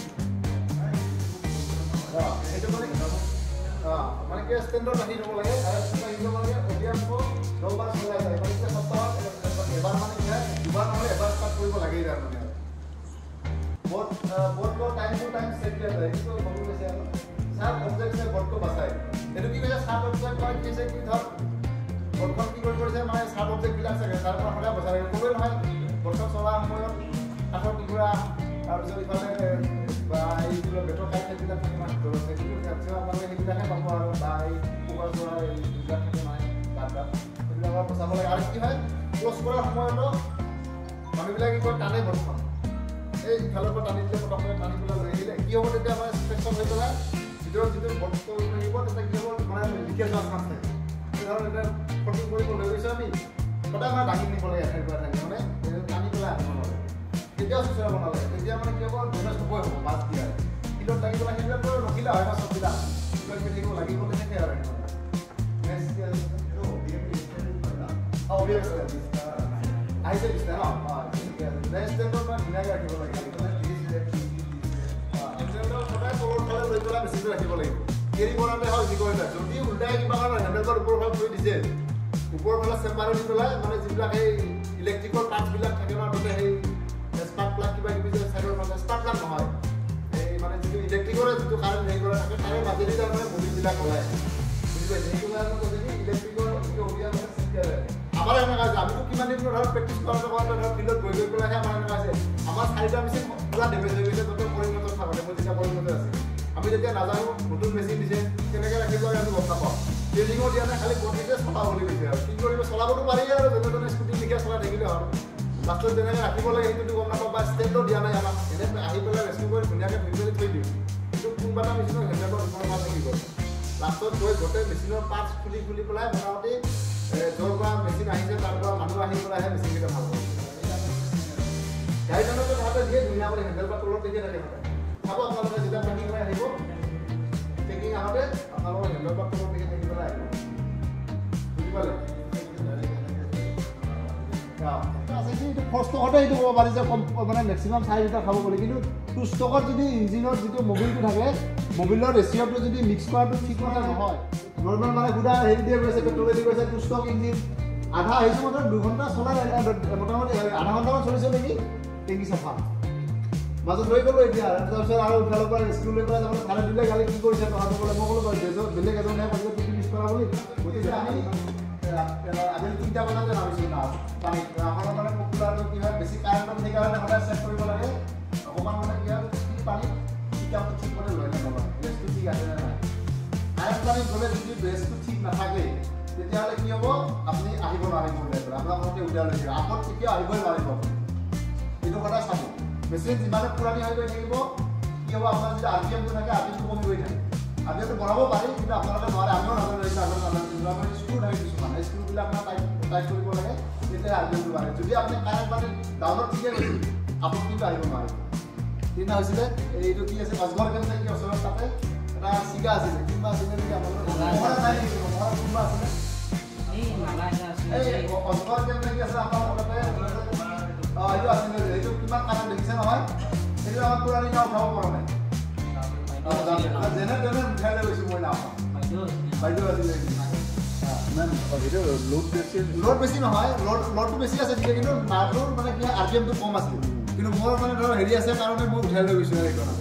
এইটো মানে অ মানে কি ষ্টেণ্ডত ৰাখি দিব লাগে আৰু ৰাখি দিব লাগে অবিএম টো দুবাৰ চলাই যায় মানে সপ্তাহত এবাৰ মানে কি দুবাৰ নহলে এবাৰ স্টাৰ্ট কৰিব লাগে তাৰ মানে बोर्ड बोर्ड को टाइम टू टाइम सेट किया जाए इसको बहुत वैसे सात ऑब्जेक्ट से बोर्ड को बसाए एटु की वजह सात ऑब्जेक्ट पर कैसे की धर बोर्ड को की কৰিছে মানে সাত অবজেক্ট বিলাক থাকে তাৰ পৰা হলে বসাই কোবে নহয় বৰ্ড চলা সময়ত আঠৰ টুকুৰা আৰু যদি ফালে বা এইগুলো বেটো খাই থাকিলা থাকে মানে ধৰক সেইটো ক্যাপচাৰ মানে সেইবিলাকে পাব আৰু বাই কোবা যোৱা এইবিলাক থাকে মানে ডাটা এইবিলাক বসাব লাগে আৰু কি হয় ক্লোজ কৰাৰ সময়ত মানুহবিলাক কি কয় টানে বৰ্ডখন এই খেলৰ পৰা টানি দিলে পটককৈ টানি পেলাই লৈ আহিলে কি হ'ব তেতিয়া আমাৰ স্পেকশ্যন হৈ পেলাই ভিতৰত যিটো বটটো লাগিব তেতিয়া কি হ'ব মানে লিকেজ হোৱাৰ চান্স থাকে ধৰক এতিয়া ফটিং কৰিব লৈ গৈছোঁ আমি সদায় আমাৰ দাঙি নিব লাগে এঠাইৰ পৰা ঠাইলৈ মানে টানি পেলাই আনিব লাগে তেতিয়াও চুচৰাব নালাগে তেতিয়া মানে কি হ'ব ডেমেজ হ'বই হ'ব বাছ দিয়া কিলত লাগি পেলাই সেইবিলাক কৰি ৰখিলে হয় বা চববিলাক কিবা কিবি থাকিব লাগিব তেনেকৈ আৰু নেক্সট আহিছে বিষ্ণা ন ৰেষ্টুৰেণ্টৰ পৰা ধুনীয়াকৈ ৰাখিব লাগে বেছিকৈ ৰাখিব লাগিব কেৰি কৰাতে হয় যি কৰিলে যদি উল্টাই কিবা কাৰণে হেণ্ডেলবাৰ ওপৰৰ ফালে থৈ দিছে ওপৰৰ ফালে চেম্বাৰত দি পেলাই মানে যিবিলাক সেই ইলেক্ট্ৰিকৰ পাৰ্টছবিলাক থাকে ন তাতে সেই স্পাৰ্ক প্লাগ কিবা কিবি যে চাইডৰ মানে স্পাৰ্ক প্লাগ নহয় এই মানে যিটো ইলেক্ট্ৰিকৰে যিটো কাৰেণ্ট হেৰি কৰা থাকে তাৰে মাজেদি তাৰমানে মবিলবিলাক ওলায় বুজি পাইছে সেইটো কাৰণে যদি ইলেক্ট্ৰিকৰ যিটো অভিযান মানে চিন্তা যায় আমাৰ এনেকুৱা আছে আমিতো কিমান দিন ধৰক প্ৰেক্টিছ কৰাৰ কৰাৰ ধৰক ফিল্ডত গৈ গৈ পেলাইহে আমাৰ এনেকুৱা আছে আমাৰ চাৰিটা মেচিন পুৰা ডেমেজ হৈ গৈছে তাতে পৰিণত থাকোঁতে মই যেতিয়া পৰিণত আছে আমি যেতিয়া নাজানো নতুন মেচিন দিছে কেনেকৈ ৰাখিব লাগে আমি গম নাপাওঁ ট্ৰেইনিঙো দিয়া নাই খালি বডিতে চলাব বুলি কৈছে আৰু কি কৰিব চলাবতো পাৰি আৰু যেনে তেনে স্কুটি লিখিয়া চলাই থাকিলে হ'ল লাষ্টত যেনেকৈ ৰাখিব লাগে সেইটোতো গম নাপাওঁ বা ষ্টেণ্ডো দিয়া নাই আমাক এনে আহি পেলাই ৰেস্কিউ কৰি ধুনীয়াকৈ ধুই মেলি থৈ দিওঁ কিন্তু কোনোবা এটা মেচিনৰ হেণ্ডেলৰ ওপৰত মাছ থাকি গ'ল লাষ্টত গৈ গোটেই মেচিনৰ পাৰ্টছ খুলি খুলি পেলাই মোটামুটি য'ৰ পৰা মেচিন আহিছে তাৰ পৰা মানুহ আহি পেলাইহে মেচিনকেইটা ভাল হয় গাড়ীখনতো তাহাঁতে দিয়ে ধুনীয়া কৰি হেণ্ডেল বা তলত দেখি থাকে সদায় চাব আপোনালোকে যেতিয়া পেকিং হৈ আহিব পেকিং আহোঁতে আপোনালোকৰ হেণ্ডেল বা তলত দেখি থাকি পেলাই আহিব বুজি পালে আছে কি এইটো ফ'ৰ ষ্টকতে এইটো ক'ব পাৰি যে কম মানে মেক্সিমাম চাৰি লিটাৰ খাব পাৰি কিন্তু টু ষ্টকত যদি ইঞ্জিনৰ যিটো মবিলটো থাকে মবিলৰ ৰেচিঅ'টো যদি মিক্স কৰাটো ঠিক মতে নহয় নৰ্মেল মানে সুধা হেৰি দিয়ে গৈছে পেট্ৰলেদি গৈছে টু ষ্টক ইঞ্জিন আধা আহিছে মাত্ৰ দুঘণ্টা চলাই মোটামুটি আধা ঘণ্টামান চলিছে নেকি টেংকি চাফা মাজত ৰৈ গ'লো এতিয়া তাৰপিছত আৰু ইফালৰ পৰা ৰেস্কিউ লৈ পেলাই তাৰমানে থানাত দিলে গালি কি কৰিছে তহঁতে ক'লে মই ক'লো বেলেগ এজনে কৈছে টুপি মিছ কৰা বুলি গতিকে আমি আবেলি তিনিটা বজাতে নামিছোঁ না পানীত আমাৰ মানে পপুলাৰটো কি হয় বেছি কাৰেণ্টত সেইকাৰণে সদায় চেক কৰিব লাগে অকণমান মানে কি হয় পানীত টিকাপটো ঠিক মতে লৈ নাযাব বেছটো ঠিক আছে নে নাই কাৰেণ্ট পানীত গ'লে যদি বেছটো ঠিক নাথাকে তেতিয়াহ'লে কি হ'ব আপুনি আহিব নোৱাৰিব ওলাই পেলাই আপোনাৰ ঘৰতে উলিয়াই লৈ থাকিব আগত কেতিয়াও আহিবই নোৱাৰিব এইটো সদায় চাব মেচিন যিমানে পুৰণি হৈ গৈ থাকিব কি হ'ব আপোনাৰ যদি আৰ পি এমটো থাকে আৰ পি এমটো কমি গৈ থাকে আৰ পি এমটো বঢ়াব পাৰি কিন্তু আপোনালোকে নোৱাৰে আমিও নাজানো আহিছে আগত নাজানো আমি স্ক্ৰু থাকে কিছুমান এই স্ক্ৰুবিলাক আপোনাৰ টাইট টাইট কৰিব লাগে তেতিয়া আৰ পি এমটো বাঢ়ে যদি আপুনি কাৰেণ্ট পানীত ডাউনত ঠিকে গৈছে আপুনি কিন্তু আহিব নোৱাৰিব সেইদিনা হৈছিলে এইটো কি আছে অজগৰ কেম্প নেকি ওচৰত তাতে এটা চিগা আছিলে কিবা আছিলে নেকি আপোনালোকে নাই নেকি কোনোবা আছিলে এই অজগৰ কেম্প নেকি আছে আপোনাৰ তাতে অঁ এইটো আছিলে এইটো কিমান কাৰেণ্ট দেখিছে নহয় সেইটো আমাৰ পুৰণি নাও উঠাব পৰা নাই যেনে তেনে উঠাই লৈ গৈছোঁ মই নাও বাইদেউ আছিলে লোড বেছি নহয় লোড লোডটো বেছি আছে তেতিয়া কিন্তু নাটোৰ মানে কি আৰ পি এমটো কম আছিল কিন্তু মোৰ মানে ধৰক হেৰি আছে কাৰণে মই উঠাই লৈ গৈছোঁ এইখন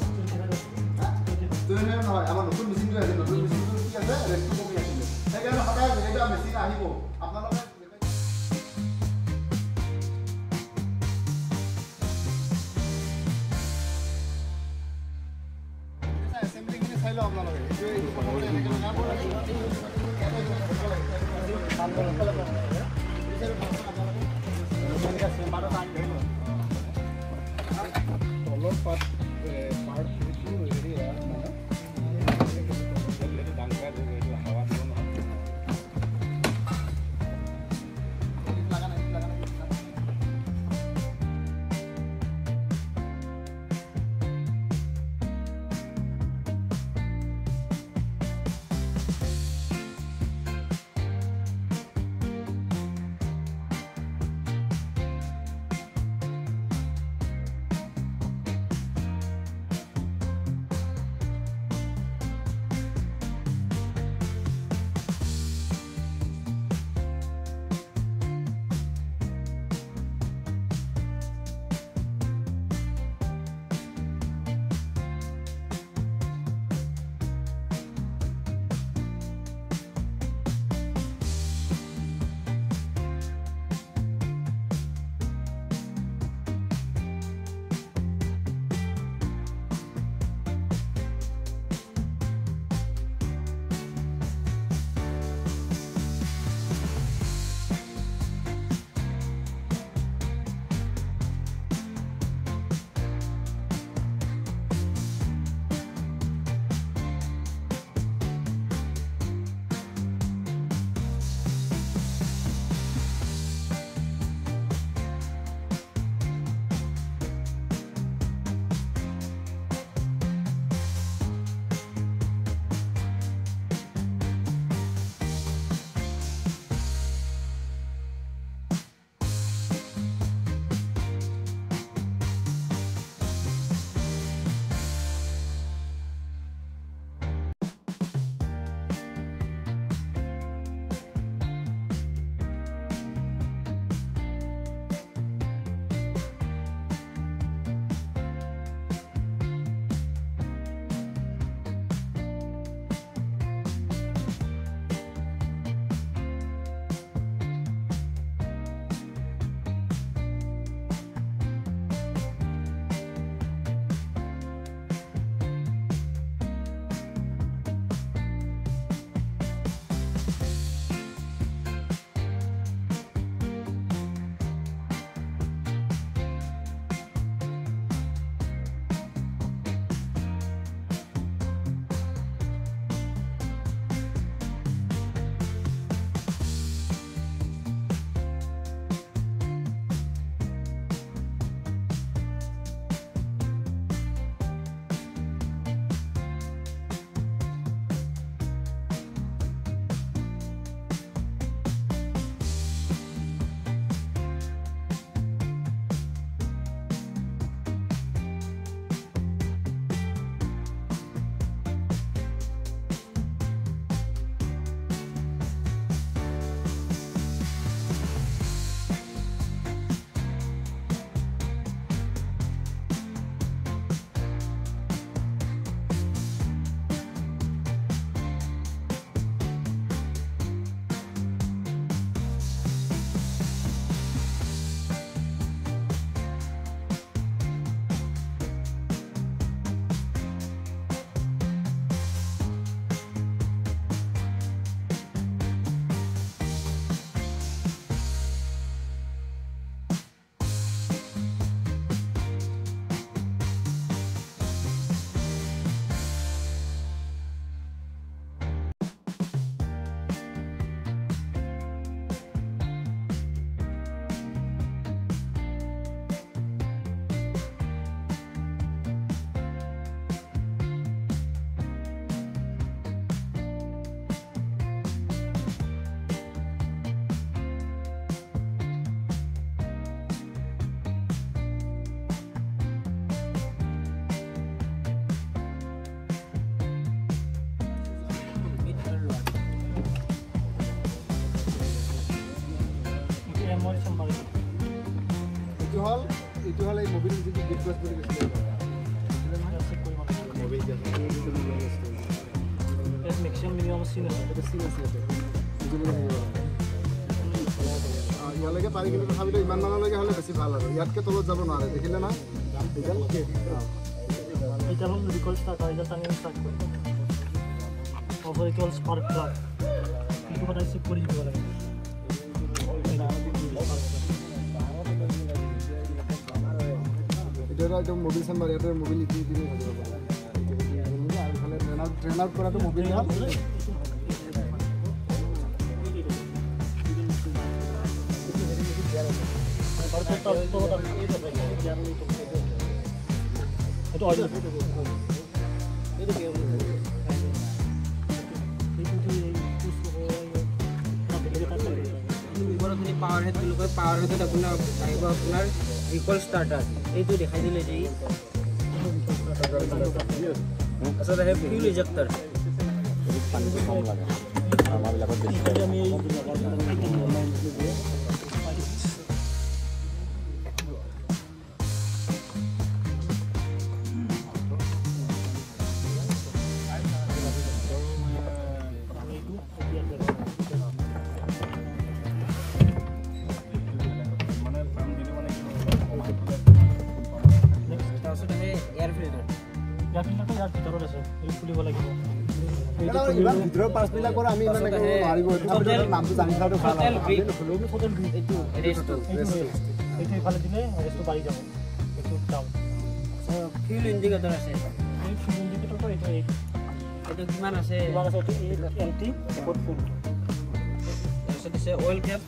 নহয় আমাৰ নতুন মেচিনটো আছে নতুন মেচিনটো কি আছে ৰেষ্টটো কমি আছিলে সেইকাৰণে সদায় যেনেকুৱা মেচিন আহিব আপোনালোকে লওক আপোনালোকে এইটো এইটো প্ৰথমতে এনেকৈ লগাব লাগিব তলৰ পাত পাৰ্ট এইটো হেৰি মানে ডাঙৰ হাৱা দিব নহয় এইটো হল এইটো হল এই মোবিল যিটো ডিসপ্লেস কৰি গৈছিল মোবিল যে এস ম্যাক্সিমাম মিনিমাম সিন আছে এটা সিন আছে এটা বুঝলি না ইয়ালৈকে পাৰি কিন্তু তথাপিতো ইমান মানলৈকে হ'লে বেছি ভাল আৰু ইয়াতকে তলত যাব নোৱাৰে দেখিলে না এটা হ'ল ৰিকল ষ্টাৰ্ট হয় এটা টানি ষ্টাৰ্ট কৰি তাৰপিছত এইটো হ'ল স্পাৰ্ক প্লাগ এইটো সদায় চেক কৰি দিব লাগে এটা একদম মোবিল চেম্বাৰ ইয়াতে মোবিল ইতি ইতি হৈ যাব পাৰে আৰু ইফালে ট্ৰেন আউট ট্ৰেন আউট কৰাটো মোবিল হ'ল itu oil itu power head dulu koi power head apuna aiba apunar recall starter eitu dekhai dile jei asal hai fuel ejector pani kom lage amar lagot beshi ami ভিতৰৰ পাঁচ মিলা কৰা আমি মানে মাৰিব নামটো জানি থোৱাটো ভাল এইটো ইফালে দিলে ৰেষ্টটো বাঢ়ি যাব এইটো ডাউন ফিউল ইণ্ডিকেটৰ আছে এই ফিউল ইণ্ডিকেটৰটো এইটো এইটো কিমান আছে কিমান আছে এইটো এলটি ফ'ৰ ফুল তাৰপিছত আছে oil cap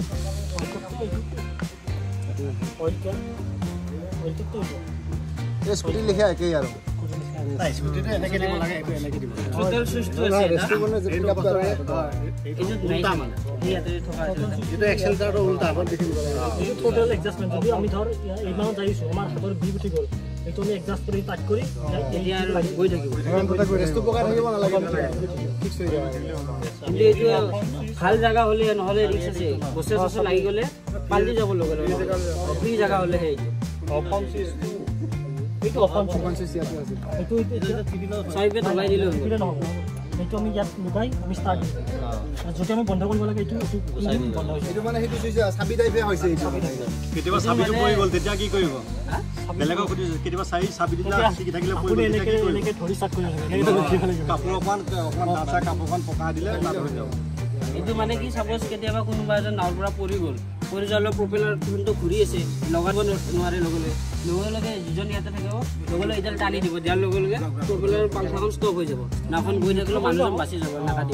oil cap oil কেপটো এই স্কুটি লিখা একেই আৰু নাই স্কুটিটো এনেকৈ দিব লাগে এইটো এনেকৈ দিব টোটেল সুইচটো আছে ৰেষ্টটো মানে যেটা কৰে এইটো উল্টা মানে ইয়াতে থকা এইটো এক্সেলটাৰটো উল্টা আগত দেখি দিব লাগে এইটো টোটেল এডজাষ্টমেণ্ট যদি আমি ধৰ ইমানত যাইছোঁ আমাৰ হাতৰ বিষ উঠি গ'ল এইটো আমি এডজাষ্ট কৰি টাইট কৰি এতিয়া আৰু গৈ থাকিব ৰেষ্টটো পকাই থাকিব নালাগে ফিক্স হৈ যাব কিন্তু এইটো ভাল জাগা হ'লে নহ'লে ৰিক্স আছে বছে বছে লাগি গ'লে পাল্টি যাব লগে লগে ফ্ৰী জাগা হ'লে সেইটো অপন চিষ্টেম এইটো অপন চিষ্টেম আছে এইটো ছয় পেট ওলাই দিলে হ'ব নহ'ব এইটো আমি ইয়াত লগাই আমি ষ্টাৰ্ট দিম যদি আমি বন্ধ কৰিব লাগে এইটো বন্ধ হৈছে এইটো মানে সেইটো চুইচ চাবি টাইপে হৈছে এইটো কেতিয়াবা চাবিটো পৰি গ'ল তেতিয়া কি কৰিব বেলেগক সুধিছে কেতিয়াবা চাবি চাবি দিলে শিকি থাকিলে পৰি গ'ল এনেকৈ এনেকৈ ধৰি ষ্টাৰ্ট কৰিব লাগে এনেকৈ ধৰি লাগিব কাপোৰ অকণমান অকণমান ডাঠা কাপোৰখন পকাই দিলে তাত হৈ যাব এইটো মানে কি সাপোজ কেতিয়াবা কোনোবা এজন নাওৰ পৰা পৰি গ'ল পৰি যোৱাৰ লগে প্ৰপেলাৰ যোনটো ঘূৰি আছে লগাব নোৱাৰে লগে লগে লগে লগে যিজন ইয়াতে থাকিব লগে লগে এডাল টানি দিব দিয়াৰ লগে লগে প্ৰপেলাৰ পাংখাখন ষ্টপ হৈ যাব নাওখন গৈ থাকিলে মানুহজন বাচি যাব নাকাটিব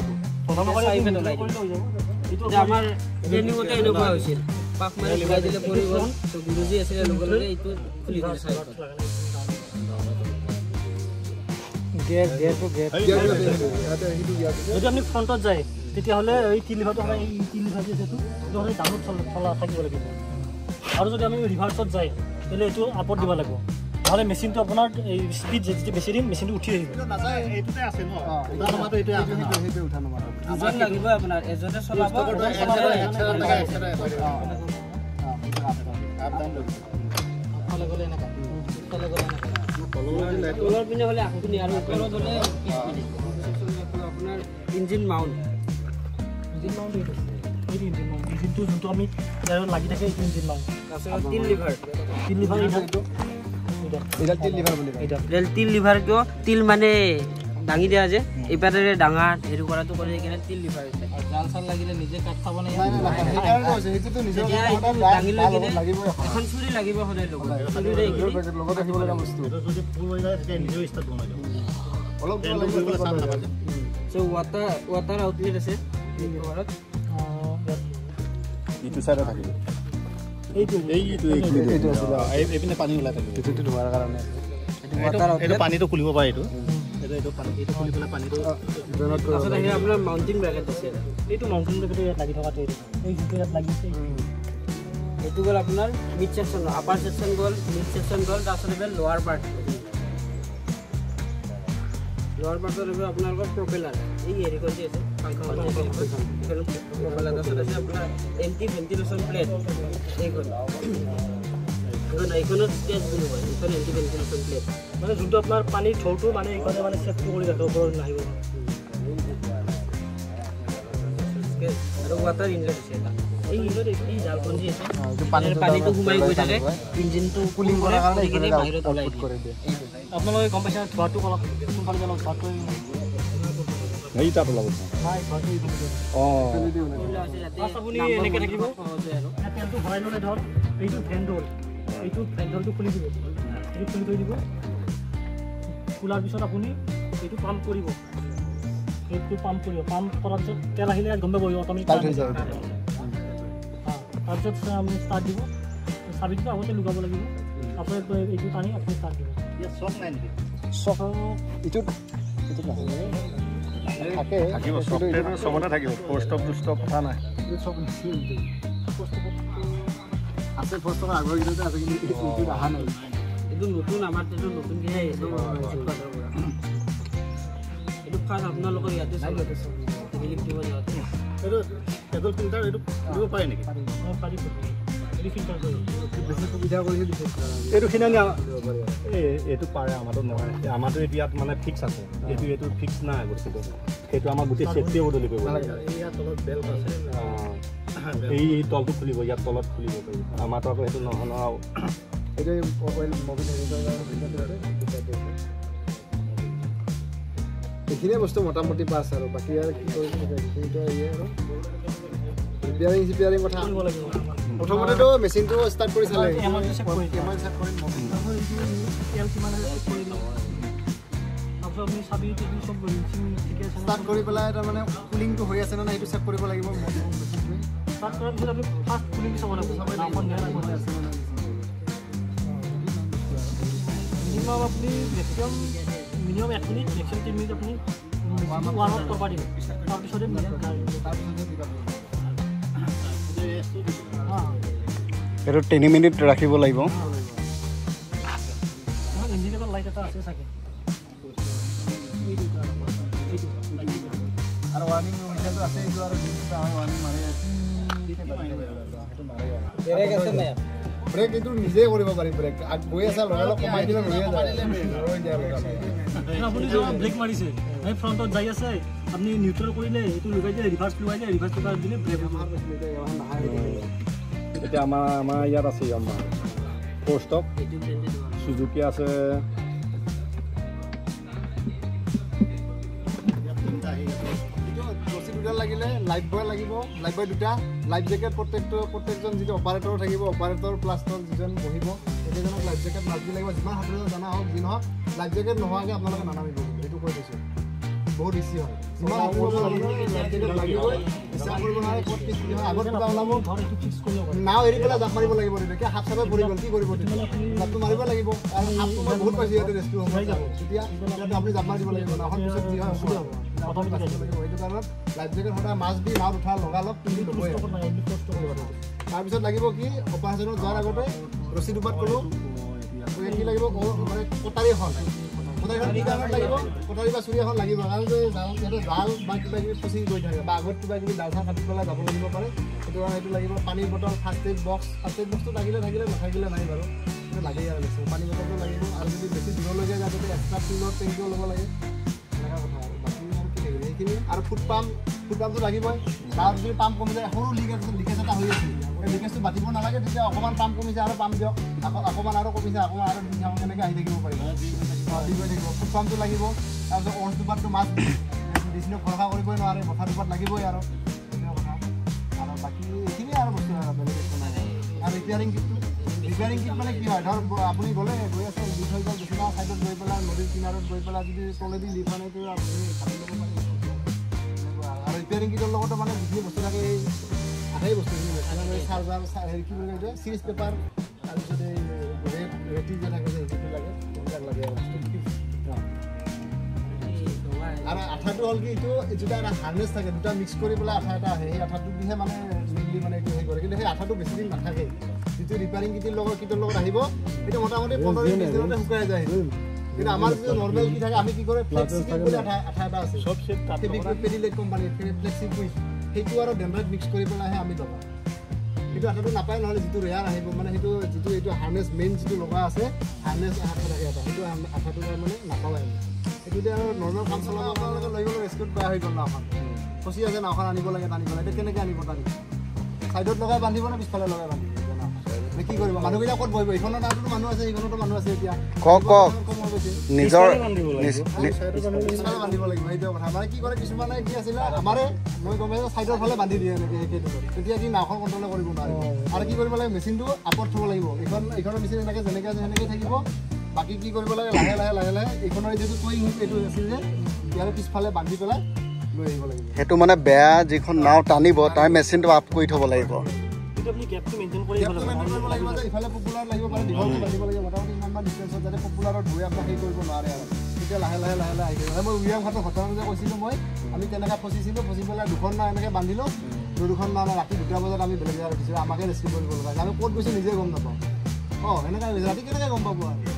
এইটো আমাৰ ট্ৰেইনিঙতে এনেকুৱা হৈছিল পাক মাৰি লগাই দিলে পৰি গ'ল গুৰুজী আছিলে লগে লগে এইটো খুলি দিলে চাইড গেৰ গেৰটো গেৰ যদি আপুনি ফ্ৰণ্টত যায় তেতিয়াহ'লে এই তিলিভাৰটো সদায় এই তিলিভাৰ যিহেতু এইটো সদায় ডাউনত চলা থাকিব লাগিব আৰু যদি আমি ৰিভাৰ্চত যায় তেতিয়াহ'লে এইটো আপত দিব লাগিব নহ'লে মেচিনটো আপোনাৰ এই স্পীড যেতিয়া বেছি দিম মেচিনটো উঠি আহিব এইটোতে আছে ন দুজন লাগিব আপোনাৰ এজনে চলাব তলৰ পিনে হ'লে আপুনি আৰু ওপৰত হ'লে আপোনাৰ ইঞ্জিন মাউণ্ট ইঞ্জিন মাউণ্ট এইটো এইটো ইঞ্জিন মাউণ্ট ইঞ্জিনটো যোনটো আমি লাগি থাকে এইটো ইঞ্জিন মাউণ্ট তাৰপিছত তিল লিভাৰ তিল লিভাৰ এইটো এটা তিল লিভাৰ বুলি কয় ৰেল তিল লিভাৰ কিয় তিল মানে দাঙি দিয়া যে এইপাৰে ডাঙা হেৰি কৰাটো কৰি কিনে তিল লিভাৰ জাল চাল লাগিলে নিজে কাট খাব নাই দাঙি লৈ কিনে এখন চুৰি লাগিব সদায় লগত লগত ৰাখিব লগা বস্তু যদি ফুল হৈ যায় তেতিয়া নিজেও ষ্টাৰ্ট বনাই দিওঁ অলপ চ' ৱাটাৰ ৱাটাৰ আউটলেট আছে ঘৰত ইটো চাইডে থাকিব এইটো এইটো এইটো এইপিনে পানী ওলাই থাকিব এইটো ধোৱাৰ কাৰণে এইটো পানীটো খুলিব পাৰে এইটো এইটো পানী এইটো খুলি পেলাই পানীটো তাৰপিছত আহি আপোনাৰ মাউণ্টিং ব্ৰেকেট আছে এইটো মাউণ্টেইন ব্ৰেকেটটো ইয়াত লাগি থকাটো এইটো এই যিটো ইয়াত লাগিছে এইটো গ'ল আপোনাৰ মিড ছেকশ্যন আপাৰ ছেকশ্যন গ'ল মিড ছেকশ্যন গ'ল তাৰপিছত এইবাৰ লোৱাৰ পাৰ্ট লোৱাৰ পাৰ্টত এইবাৰ আপোনালোকৰ প্ৰপেলাৰ এই হেৰি কৰি আছে পাংখাখন প্ৰপেলাৰ তাৰপিছত আছে আপোনাৰ এণ্টি ভেণ্টিলেশ্যন প্লেট এইখন এইখন এইখনত ষ্টেজ বুলি কয় এইখন এণ্টি ভেণ্টিলেশ্যন প্লেট মানে যোনটো আপোনাৰ পানীৰ ঢৌটো মানে এইখনে মানে চেফটো কৰি ৰাখে ওপৰত নাহিব আৰু ৱাটাৰ ইনলেট আছে এটা এই ইনলেট এই জালখন যি আছে পানীটো সোমাই গৈ থাকে ইঞ্জিনটো কুলিং কৰাৰ কাৰণে এইখিনি বাহিৰত ওলাই কৰি দিয়ে আপোনালোকে গম পাইছে ধোৱাটো অলপ কোনফালে অলপ ধোৱাটো এই তাত ওলাব নাই ভাজি দিব অ আপুনি এনেকৈ থাকিব তেলটো ভৰাই ল'লে ধৰ এইটো ভেণ্ডল এইটো ভেণ্ডলটো খুলি দিব এইটো খুলি থৈ দিব খোলাৰ পিছত আপুনি এইটো পাম্প কৰিব এইটো পাম্প কৰিব পাম্প কৰাৰ পিছত তেল আহিলে গম পাব অট'মেটিক তাৰপিছত আমি ষ্টাৰ্ট দিব চাবিটো আগতে লগাব লাগিব তাৰপিছত এইটো টানি আপুনি ষ্টাৰ্ট দিব ইয়াত চক নাই নেকি চক এইটো এইটো থাকে থাকিব সফটৱেৰটো সবতে থাকিব পোষ্ট অফ দুষ্ট কথা নাই চব আছে পোষ্টৰ আগৰ গিটাতে আছে কিন্তু এইটো আহা নাই এইটো নতুন আমাৰ তেটো নতুনকৈ এইটো এইটো ফাৰ্ষ্ট আপোনালোকৰ ইয়াতে চাই টেলিলিপ দিব যাওঁতে এইটো পেট্ৰল ফিল্টাৰ এইটো দিব পাৰে নেকি পাৰি এইটো ফিল্টাৰ কৰি বেছি সুবিধা কৰি দিছে এইটো খিনি এই এইটো পাৰে আমাৰতো নহয় আমাৰতো ইয়াত মানে ফিক্স আছে এইটো এইটো ফিক্স নাই বস্তুটো সেইটো আমাৰ গোটেই চেফটি বদলি কৰিব লাগে ইয়াত তলত বেল্ট আছে এই তলটো খুলিব ইয়াত তলত খুলিব পাৰিব আমাৰতো আকৌ সেইটো নহয় ন এইটো অইল মবিল এইখিনিয়ে বস্তু মোটামুটি পাছ আৰু বাকী আৰু কি কৰিব এইটো আৰু ৰিপেয়াৰিং ৰিপেয়াৰিং কথা প্ৰথমতেতো মেচিনটো ষ্টাৰ্ট কৰি চালে এমন চেক কৰি এমন চেক কৰি তেল কিমান চেক কৰি লওঁ তাৰপিছত আপুনি চাবি টেবি চব ঠিকে আছে ষ্টাৰ্ট কৰি পেলাই তাৰমানে কুলিংটো হৈ আছে নে নাই সেইটো চেক কৰিব লাগিব ষ্টাৰ্ট কৰাৰ পিছত আপুনি ফাৰ্ষ্ট কুলিং চাব লাগিব মিনিমাম আপুনি মেক্সিমাম মিনিমাম এক মিনিট মেক্সিমাম তিনি মিনিট আপুনি ওৱান আউট কৰিব দিব তাৰপিছতে এইটো তিনি মিনিট ৰাখিব লাগিব ইঞ্জিনৰ লাইট এটা আছে চাগে আৰু ৱাৰ্নিং মিটাৰটো আছে এইটো আৰু ৱাৰ্নিং মাৰে ব্ৰেক আছে নাই ব্ৰেক কিন্তু নিজে কৰিব পাৰিম ব্ৰেক গৈ আছে লগালগ কমাই দিলে ৰৈ যায় ৰৈ যায় আপুনি যে ব্ৰেক মাৰিছে এই ফ্ৰণ্টত যাই আছে আপুনি নিউট্ৰেল কৰিলে এইটো লগাই দিলে ৰিভাৰ্ছ লগাই দিলে ৰিভাৰ্ছ লগাই দিলে ব্ৰেক এতিয়া আমাৰ আমাৰ ইয়াত আছে আমাৰ ফ'ৰ ষ্টক সুজুকি আছে লাগিলে লাইফ বয় লাগিব লাইফ বয় দুটা লাইফ জেকেট প্ৰত্যেকটো প্ৰত্যেকজন যিটো অপাৰেটৰ থাকিব অপাৰেটৰ প্লাছ যিজন বহিব সেইজনক লাইফ জেকেট মাছবি লাগিব যিমান সাঁতুৰিব জনা হওক যি নহওক লাইফ জেকেট নোহোৱাকৈ আপোনালোকে নানামিব সেইটো কৈ দিছোঁ বহুত বেছি হয় যিমান সাঁতুৰিব লাইফ জেকেট লাগিবই ইচ্ছা কৰিব নোৱাৰে ক'ত কি হয় আগত কিবা ওলাব নাও এৰি পেলাই জাপ মাৰিব লাগিব তেতিয়া সাপ চাপে পৰি গ'ল কি কৰিব জাপটো মাৰিব লাগিব আৰু সাপটো মই বহুত পাইছোঁ ইয়াতে ৰেস্কিউ হ'ব তেতিয়া আপুনি জাপ মাৰিব লাগিব নাওখন পিছত যি হয় অসুবিধা হ'ব সেইটো কাৰণত লাইফ জেকেট সদায় মাছ দি নাও উঠা লগালগ পিন্ধি ল'বই তাৰপিছত লাগিব কি অপাৰেশ্যনত যোৱাৰ আগতে ৰছী দুপাত কৰোঁ কি লাগিব মানে কটাৰী এখন কটাৰীখন কি কাৰণত লাগিব কটাৰী বা চুৰি এখন লাগিব কাৰণ যে ইয়াতে জাল বা কিবা কিবি ফচি গৈ থাকে বা আগত কিবা কিবি ডাল চাল কাটি পেলাই যাব লাগিব পাৰে সেইটো কাৰণে সেইটো লাগিব পানীৰ bottle first aid box first aid বক্সটো লাগিলে থাকিলে নাথাকিলে নাই বাৰু সেইটো লাগেই আৰু বেছি পানী বটলটো লাগিব আৰু যদি বেছি দূৰলৈকে যায় তেতিয়া এক্সট্ৰা ফিলৰ টেংকিও ল'ব লাগে এনেকুৱা কথা আৰু বাকী আৰু কি থাকিব সেইখিনি আৰু ফুট পাম্প ফুট পাম্পটো লাগিবই তাৰ যদি পাম্প কমি যায় সৰু লিকেজ লিকেজ এটা হৈ আছে এই লিকেজটো বাতিব নালাগে তেতিয়া অকণমান পাম্প কমিছে আৰু পাম্প দিয়ক আকৌ অকণমান আৰু কমিছে অকণমান আৰু কেনেকৈ আহি থাকিব পাৰিব দি গৈ থাকিব ফুট পাম্পটো লাগিব তাৰপিছত অৰ্চ দুপাতটো মাছ ডিচিনক ভৰসা কৰিবই নোৱাৰে মথা দুপাত লাগিবই আৰু সেইটোৱে কথা আৰু বাকী এইখিনিয়ে আৰু বস্তু বেলেগ একো নাই আৰু ৰিপেয়াৰিং কিটটো ৰিপেয়াৰিং কিট মানে কি হয় ধৰ আপুনি গ'লে গৈ আছে লিফ হৈ গ'ল বেছিনা ছাইডত গৈ পেলাই নদীৰ কিনাৰত গৈ পেলাই যদি তলেদি লিফ হয় সেইটো আপুনি কাটি ল'ব পাৰিব আৰু ৰিপেয়াৰিং কিটৰ লগতো মানে যিখিনি বস্তু থাকে এই আটাই বস্তুখিনি চাৰ্জাৰ হেৰি কি বুলি কয় চিৰিজ পেপাৰ তাৰপিছত এই ৰেট ৰেটি যে থাকে যে সেইটো লাগে সেইবিলাক লাগে আৰু আঠাটো হ'ল কি এইটো যিটো এটা হাৰ্নেছ থাকে দুটা মিক্স কৰি পেলাই আঠা এটা আহে সেই আঠাটো দিহে মানে মেইনলি মানে এইটো হেৰি কৰে কিন্তু সেই আঠাটো বেছি দিন নাথাকে যিটো ৰিপেয়াৰিং কিটৰ লগত কিটৰ লগত আহিব সেইটো মোটামুটি পোন্ধৰ দিন বিছ দিনতে শুকাই যায় কিন্তু আমাৰ যিটো নৰ্মেল কি থাকে আমি কি কৰে ফ্লেক্সিকুইড বুলি আঠা আঠা এটা আছে চব চেট ফেভিকুইড পেডিলেট কোম্পানীৰ ফ্লেক্সিকুইড সেইটো আৰু ডেণ্ড্ৰাইট মিক্স কৰি পেলাইহে আমি লগাওঁ সেইটো আঠাটো নাপায় নহ'লে যিটো ৰেয়াৰ আহিব মানে সেইটো যিটো এইটো হাৰ্নেছ মেইন যিটো লগা আছে হাৰ্নেছ আঠা থাকে এটা সেইটো আঠাটো মানে নাপাওঁ আমি সেইটোতে আৰু নৰ্মেল কাম চলাব আপোনালোকে লৈ গ'লে ৰেস্কিউত বেয়া হৈ গ'ল নাওখন ফচি আছে নাওখন আনিব লাগে টানিব লাগে এতিয়া কেনেকৈ আনিব টানি ছাইডত লগাই বান্ধিব নে পিছফালে লগাই বান্ধিব কি কৰিব মানুহকেইটা ক'ত বহিব এইখনৰ তাতো মানুহ আছে এইখনতো মানুহ আছে এতিয়া কক কক নিজৰ বান্ধিব লাগিব সেইটো কথা মানে কি কৰে কিছুমানে কি আছিলে আমাৰে মই গম পাইছোঁ চাইডৰ ফালে বান্ধি দিয়ে এনেকৈ সেইটো তেতিয়া কি নাওখন কণ্ট্ৰল কৰিব নোৱাৰিব আৰু কি কৰিব লাগে মেচিনটো আপত থ'ব লাগিব এইখন এইখনৰ মেচিন এনেকৈ যেনেকৈ আছে সেনেকৈ থাকিব বাকী কি কৰিব লাগে লাহে লাহে লাহে লাহে এইখনৰ যিটো টয়িং এইটো আছিল যে ইয়াৰ পিছফালে বান্ধি পেলাই লৈ আহিব লাগিব সেইটো মানে বেয়া যিখন নাও টানিব তাৰ মেচিনটো আপ কৰি থ'ব লাগিব আপনি গ্যাপটো মেইনটেইন কৰি গ্যাপটো মেইনটেইন কৰিব লাগিব যে ইফালে পপুলাৰ লাগিব পাৰে দীঘলকৈ বান্ধিব লাগিব মোটামুটি ইমানমান ডিষ্টেঞ্চত যাতে পপুলাৰত ধুই আপোনাক সেই কৰিব নোৱাৰে আৰু তেতিয়া লাহে লাহে লাহে লাহে আহিব মই উইয়াম ঘাটৰ ঘটনা যে কৈছিলোঁ মই আমি তেনেকৈ ফচিছিলোঁ ফচি পেলাই দুখন নাও এনেকৈ বান্ধিলোঁ দুখন নাও ৰাতি দুটা বজাত আমি বেলেগ জেগাত উঠিছিলোঁ আমাকে ৰেস্কিউ কৰিব লগা আমি ক'ত গৈছোঁ নিজে গম নাপাওঁ অঁ সেনেকৈ ৰাতি কেনেকৈ গম পাব আৰু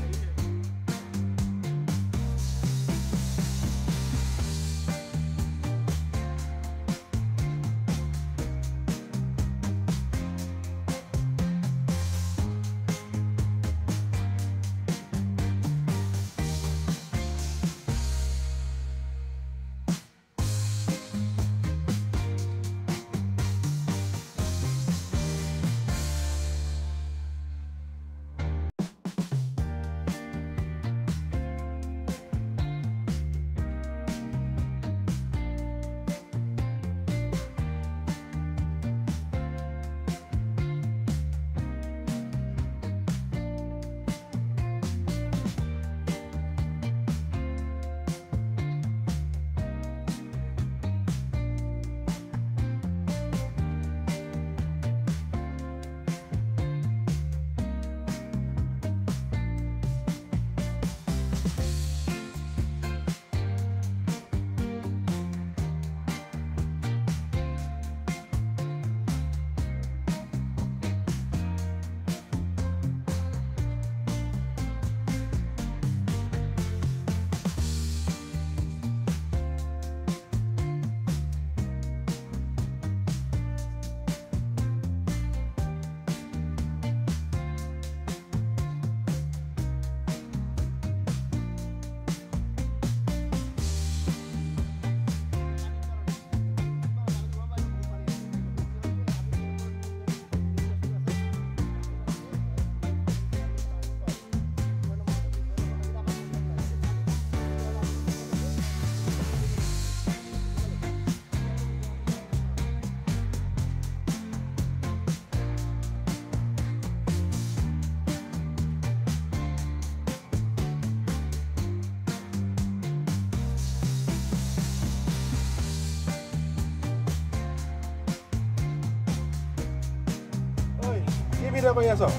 ভিডিঅ' কৰি আছ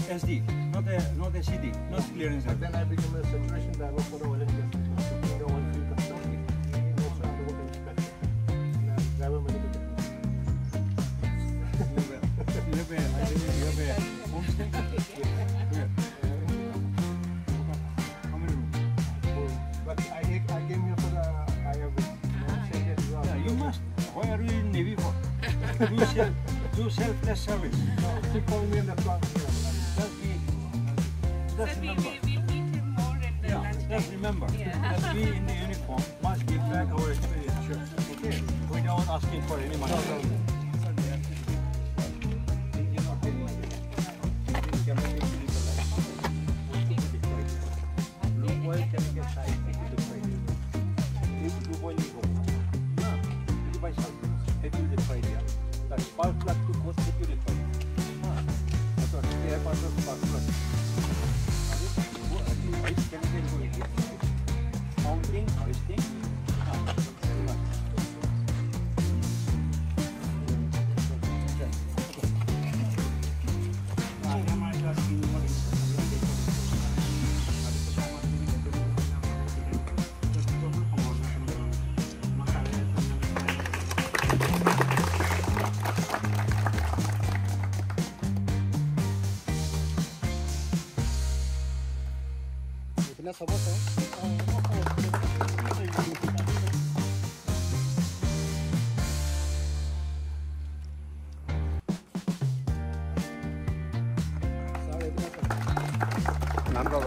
S D, not a not a C D, not clearance. Then I became a saturation driver for the oil and gas. In the oil field construction, also underwater inspection. Driver medical. You have a, I think you have a homestay? Where? How many rooms? But I, I came here for the, I have Yeah, you must. Why are you in Navy for? Do self, do selfless service. No, keep calling me in the front. Just be, just remember. Yeah, just remember. That we in the uniform must give back our experience. Sure. Okay. Without asking for any money. No, no. Spark plug to post security. Atau dia pasal spark plug. Ada ice chemical go ini. Mounting, hoisting. Ini sama saya. Nam berapa?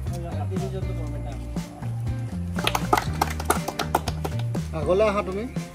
আগলৈ আহা তুমি